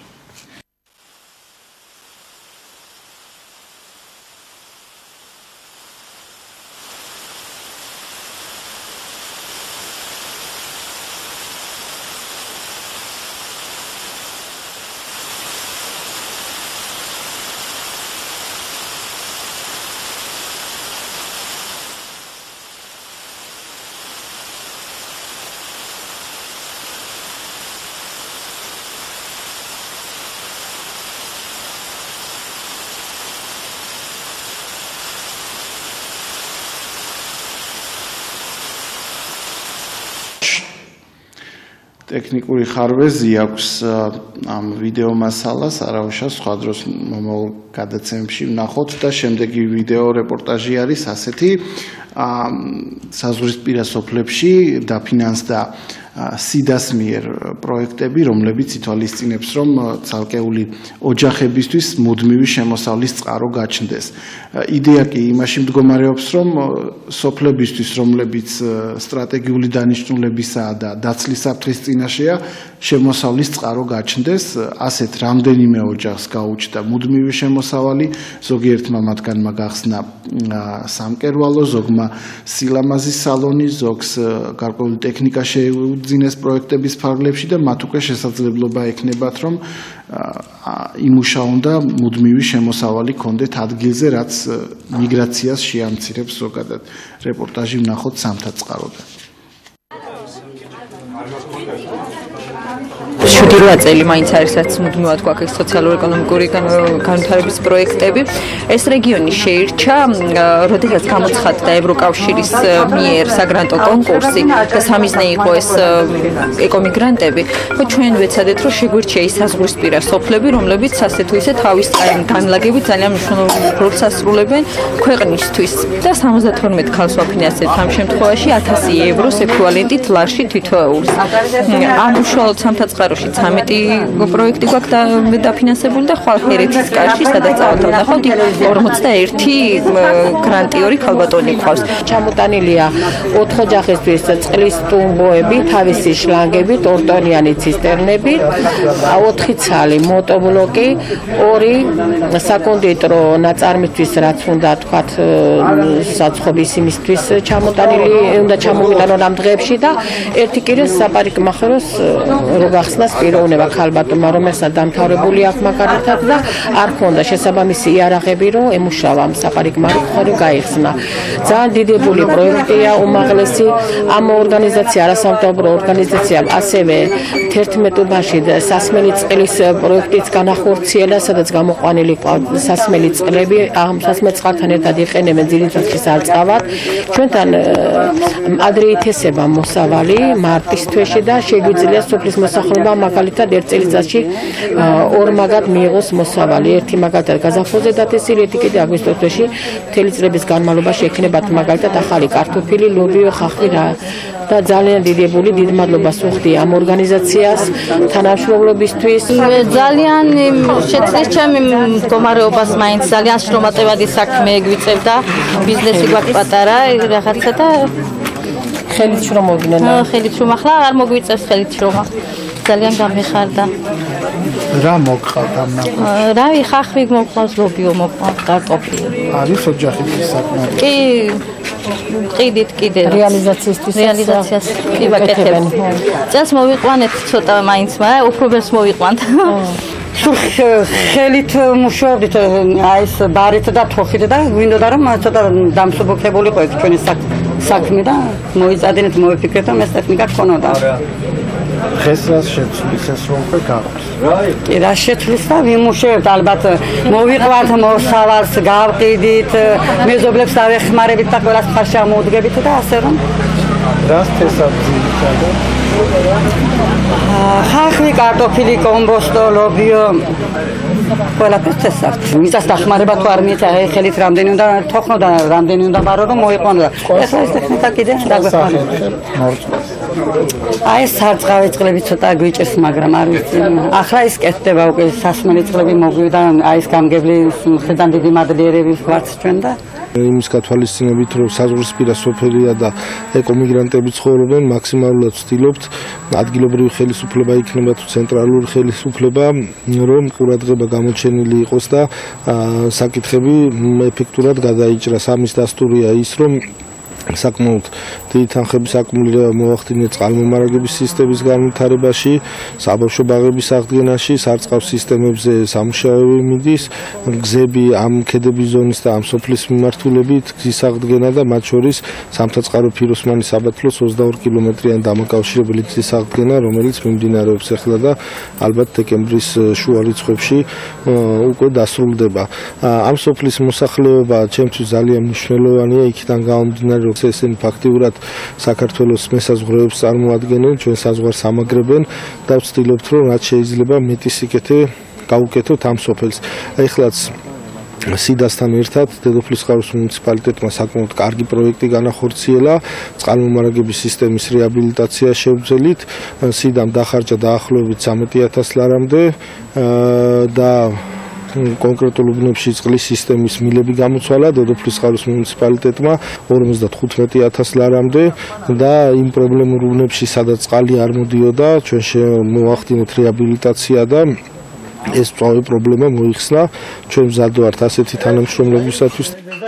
ტექნიკური ხარვეზი აქვს ამ ვიდეო მასალას, არავიშა სხვა დროს მომავალ გადაცემებში ვნახოთ და შემდეგი ვიდეო რეპორტაჟი არის ასეთი საზღვრისპირა სოფლებში დაფინანსდა სიდას მიერ პროექტები, რომლებიც ითვალისწინებს, რომ ცალკეული ოჯახებისთვის მუდმივი შემოსავლის წყარო გაჩნდეს. იდეა კი იმაში მდგომარეობს, რომ სოფლებისთვის, რომლებიც სტრატეგიული დანიშნულებისაა და დაცლის საფრთხის წინაშეა, შემოსავლის წყარო გაჩნდეს. ასეთ რამდენიმე ოჯახს გაუჩნდა მუდმივი შემოსავალი, ზოგიერთმა მათგანმა გახსნა სამკერვალო, ზოგმა სილამაზის სალონი, ზოგს გარკვეული ტექნიკა შეუძინეს პროექტების ფარგლებში და მათ უკვე შესაძლებლობა ექნებათ, რომ იმუშაონ და მუდმივი შემოსავალი კონდეთ ადგილზე, რაც მიგრაციას შეამცირებს ზოგადად. რეპორტაჟი ვნახოთ სამთაწყაროდან. შვიდი წელი მაინც არის რაც მუდმივად გვაქვს სოციალურ-ეკონომიკური განვითარების პროექტები. ეს რეგიონი შეირჩა, როდესაც გამოცხადდა ევროკავშირის მიერ საგრანტო კონკურსი და სამიზნე იყო ეს ეკომიგრანტები. ხო ჩვენ ვეცადეთ, რომ შეგვირჩია ის საზღვრისპირა სოფლები, რომლებიც ასე თუ ისე თავის განლაგებით ძალიან მნიშვნელოვან როლს ასრულებენ ქვეყნისთვის. და სამოცდათორმეტ ქალს ვაფინანსებთ ამ შემთხვევაში ათასი ევროს ექვივალენტით ლარში თითოეულს. ამ უშუალოდ სამთაწყაროში ცამეტი პროექტი გვაქვს დაფინანსებული და ხვალ ჰერეთის კარში, სადაც ავადმყოფი ორმოცდაერთი გრანტიორი ქალბატონი გვყავს. ჩამოტანილია ოთხ ოჯახისთვის წყლის ტუმბოები, თავისი შლანგები, ორტონიანი ცისტერნები, ოთხი ცალი მოტორბლოკი, ორი საკონდიტრო ნაწარმისთვის, რაც უნდა თქვათ საცხობის იმისთვის ჩამოტანილი, უნდა ჩამოვიტანონ ამ დღეებში და ერთი კიდე საპარიკმახეროს რო გახსნას პიროვნება ქალბატონმა, რომელსაც დამთავრებული აქვს მაგალითად და არ ქონდა შესაბამისი იარაღები, რომ ემუშავა ამ საპარიკმახერო გაიხსნა. ძალიან დიდებული პროექტია, უმაღლესი ამ ორგანიზაცია, არასამთავრობო ორგანიზაცია, ასევე თერთმეტობაში სასმელი წყლის პროექტიც განახორციელა, სადაც გამოყვანილი სასმელი წყლები, ამ სასმელ წყალთან ერთად იყენებენ ძილითვაში სარწყავად. ჩვენთან ადრე ითესება მოსავალი მარტის თვეში და შეგვიძლია სოფლის მოსახლეობა მაგალითად ერთ წელიწადში ორ მაგად მიიღოს მოსავალი. ერთი მაგალითად გაზაფხულზე დათესილი, ერთი კიდე აგვისტოს თვეში მთელი წლების განმავლობაში ექნებათ მაგალითად ახალი კარტოფილი, ლობიო, ხახვი და ძალიან დიდებული დიდ მადლობას ვუხდი ამ ორგანიზაციას თანამშრომლობისთვის. ძალიან შეცდის ჩემი მდგომარეობას მაინც ძალიან შრომატევადი საქმე გვიწევდა, ბიზნესი გვაქვს პატარა რაღაცა და ხელით შრომობდნენ. ხელით შრომა, ახლა არ მოგვიწევს ხელით შრომა. ძალიან გამიხარდა. რა მოგყავთ ამ ნაყოფში? რავი, ხახვი მოგყავს, ლობიო მოგყავს, კარტოფილი. არის ოჯახის საქმე? კი, ყიდით კიდე. რეალიზაციისთვის რეალიზაციას კი ვაკეთებ. წელს მოვიყვანეთ ცოტა მაინც, მაგრამ უფრო ბევრს მოვიყვანთ. ხელით მუშაობდით, აი ეს ბარით და თოხით და გვინდოდა რომ ცოტა დამსუბუქებულიყო ეს ჩვენი საქმე და მოიწადინეთ, მოვიფიქრეთ რომ ეს ტექნიკა გქონოდა. დღეს რას შეცვლის ეს რომ უკვე გაქვს? კი, რა შეცვლის და ვიმუშავებთ, ალბათ მოვიყვანთ მოსავალს, გავყიდით, მეზობლებს დავეხმარებით და ყველას ხარში ამოუდგებით და ასე რომ რას თესავთ და ხახვი, კარტოფილი, კომბოსტო, ლობიო ყველაფერს თესავთ. მიწას დახმარება თუ არ მიეცა, ხელით რამდენი უნდა თოხნო და რამდენი უნდა ბარო რომ მოიყვანო და ეხლა ეს ტექნიკა კიდე დაგვეხმარება. აი ეს სარწყავი წყლები ცოტა გვიჭირს, მაგრამ არ ვიცი. ახლა ის კეთდება უკვე სასმელი წყლები მოგვიდა, აი ეს გამგებლი მხრიდან დიდი მადლიერების ვართ ჩვენ და იმის გათვალისწინებით, რომ საზღვრისპირა სოფელია და ეკომიგრანტები ცხოვრობენ, მაქსიმალურად ვცდილობთ ადგილობრივი ხელისუფლება იქნება თუ ცენტრალური ხელისუფლება, რომ ყურადღება გამოჩენილი იყოს და საკითხები ეფექტურად გადაიჭრას. ამის დასტურია ის, რომ საკმაოდ დიდი თანხების აკუმულირება მოახდინეთ წყალმომარაგების სისტემის განვითარებაში, საბავშვო ბაღების აღდგენაში, სარწყავს სისტემებზე სამუშაოები მიდის, გზები ამ ქედების ზონის და ამ სოფლის მიმართულებით, გზის აღდგენა და მათ შორის სამთაწყარო ფიროსმანის საბათლოს ოცდაორი კილომეტრიანი დამაკავშირებელი გზის აღდგენა, რომელიც მიმდინარეობს ახლა და ალბათ დეკემბრის შუა რიცხვებში უკვე დასრულდება. ამ სოფლის მოსახლეობა ჩემთვის ძალიან მნიშვნელოვანია, იქიდან გამომდინარე, როცა ესენი ფაქტიურად საქართველოს მესაზღვრეებს წარმოადგენენ, ჩვენ საზღვარს ამაგრებენ და ვცდილობთ, რომ რაც შეიძლება მეტი სიკეთე გავუკეთოთ ამ სოფელს. ეხლაც სიდასთან ერთად დედოფლისწყაროს მუნიციპალიტეტმა საკმაოდ კარგი პროექტი განახორციელა წყალმომარაგების სისტემის რეაბილიტაცია შევძელით. სიდამ დახარჯა დაახლოებით სამეტი ათას ლარამდე და კონკრეტულ უბნებში წყლის სისტემის მილები გამოცვალა დედოფლისწყაროს მუნიციპალიტეტმა ორმოცდახუთმეტი ათას ლარამდე და იმ პრობლემურ უბნებში სადაც წყალი არ მოდიოდა ჩვენ მოვახდინეთ რეაბილიტაცია და ეს პრობლემა მოიხსნა. ჩვენ მზად ვართ ასეთი თანამშრომლობისათვის.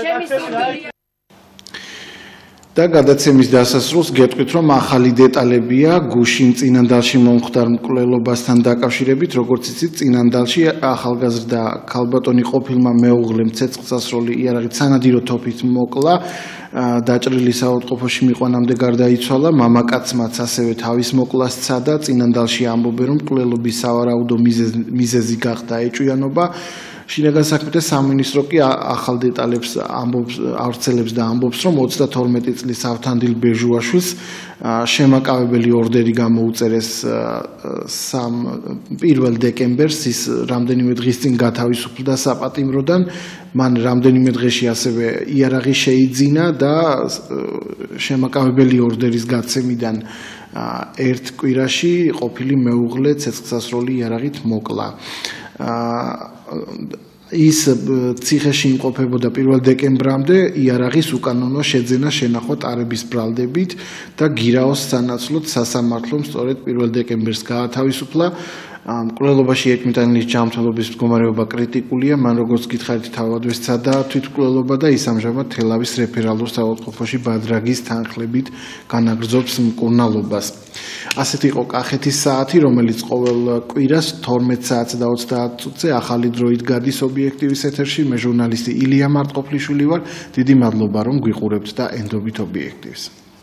და გადაცემის დასასრულს გეტყვით, რომ ახალი დეტალებია გუშინ წინანდალში მომხდარ მკვლელობასთან დაკავშირებით, როგორც იცით, წინანდალში ახალგაზრდა ქალბატონი ყოფილმა მეუღლემ ცეცხლსასროლი იარაღით სანადირო თოფით მოკლა, დაჭრილი საავადმყოფოში მიყვანამდე გარდაიცვალა, მამაკაცმაც ასევე თავის მოკლას სცადა, წინანდალში ამბობენ, რომ მკვლელობის სავარაუდო მიზეზი გახდა ეჭვიანობა. შინაგან საქმეთა სამინისტრო კი ახალ დეტალებს ამბობს, ავრცელებს და ამბობს, რომ ოცდათორმეტი წლის ავთანდილ ბეჟუაშვილს შემაკავებელი ორდერი გამოუწერეს პირველ დეკემბერს, ის რამდენიმე დღის წინ გათავისუფლდა საპატიმროდან, მან რამდენიმე დღეში ასევე იარაღი შეიძინა და შემაკავებელი ორდერის გაცემიდან ერთ კვირაში ყოფილი მეუღლე ცეცხლსასროლი იარაღით მოკლა. ის ციხეში იმყოფებოდა პირველ დეკემბრამდე, იარაღის უკანონო შეძენა შენახვა ტარების ბრალდებით და გირაოს სანაცვლოდ სასამართლომ სწორედ პირველ დეკემბერს გაათავისუფლა. მკვლელობაში ეჭვმიტანილის ჯანმრთელობის მდგომარეობა კრიტიკულია, მან როგორც გითხარით თავადვე სცადა თვითმკვლელობა და ის ამჟამად თელავის რეფერალურ საავადმყოფოში ბადრაგის თანხლებით განაგრძობს მკურნალობას. ასეთი იყო კახეთის საათი, რომელიც ყოველ კვირას თორმეტ საათს და ოცდაათ წუთზე ახალი დროით გადის ობიექტივის ეთერში. მე ჟურნალისტი ილია მარტყოფლიშვილი ვარ. დიდი მადლობა რომ გვიყურებთ და ენდობით ობიექტივს.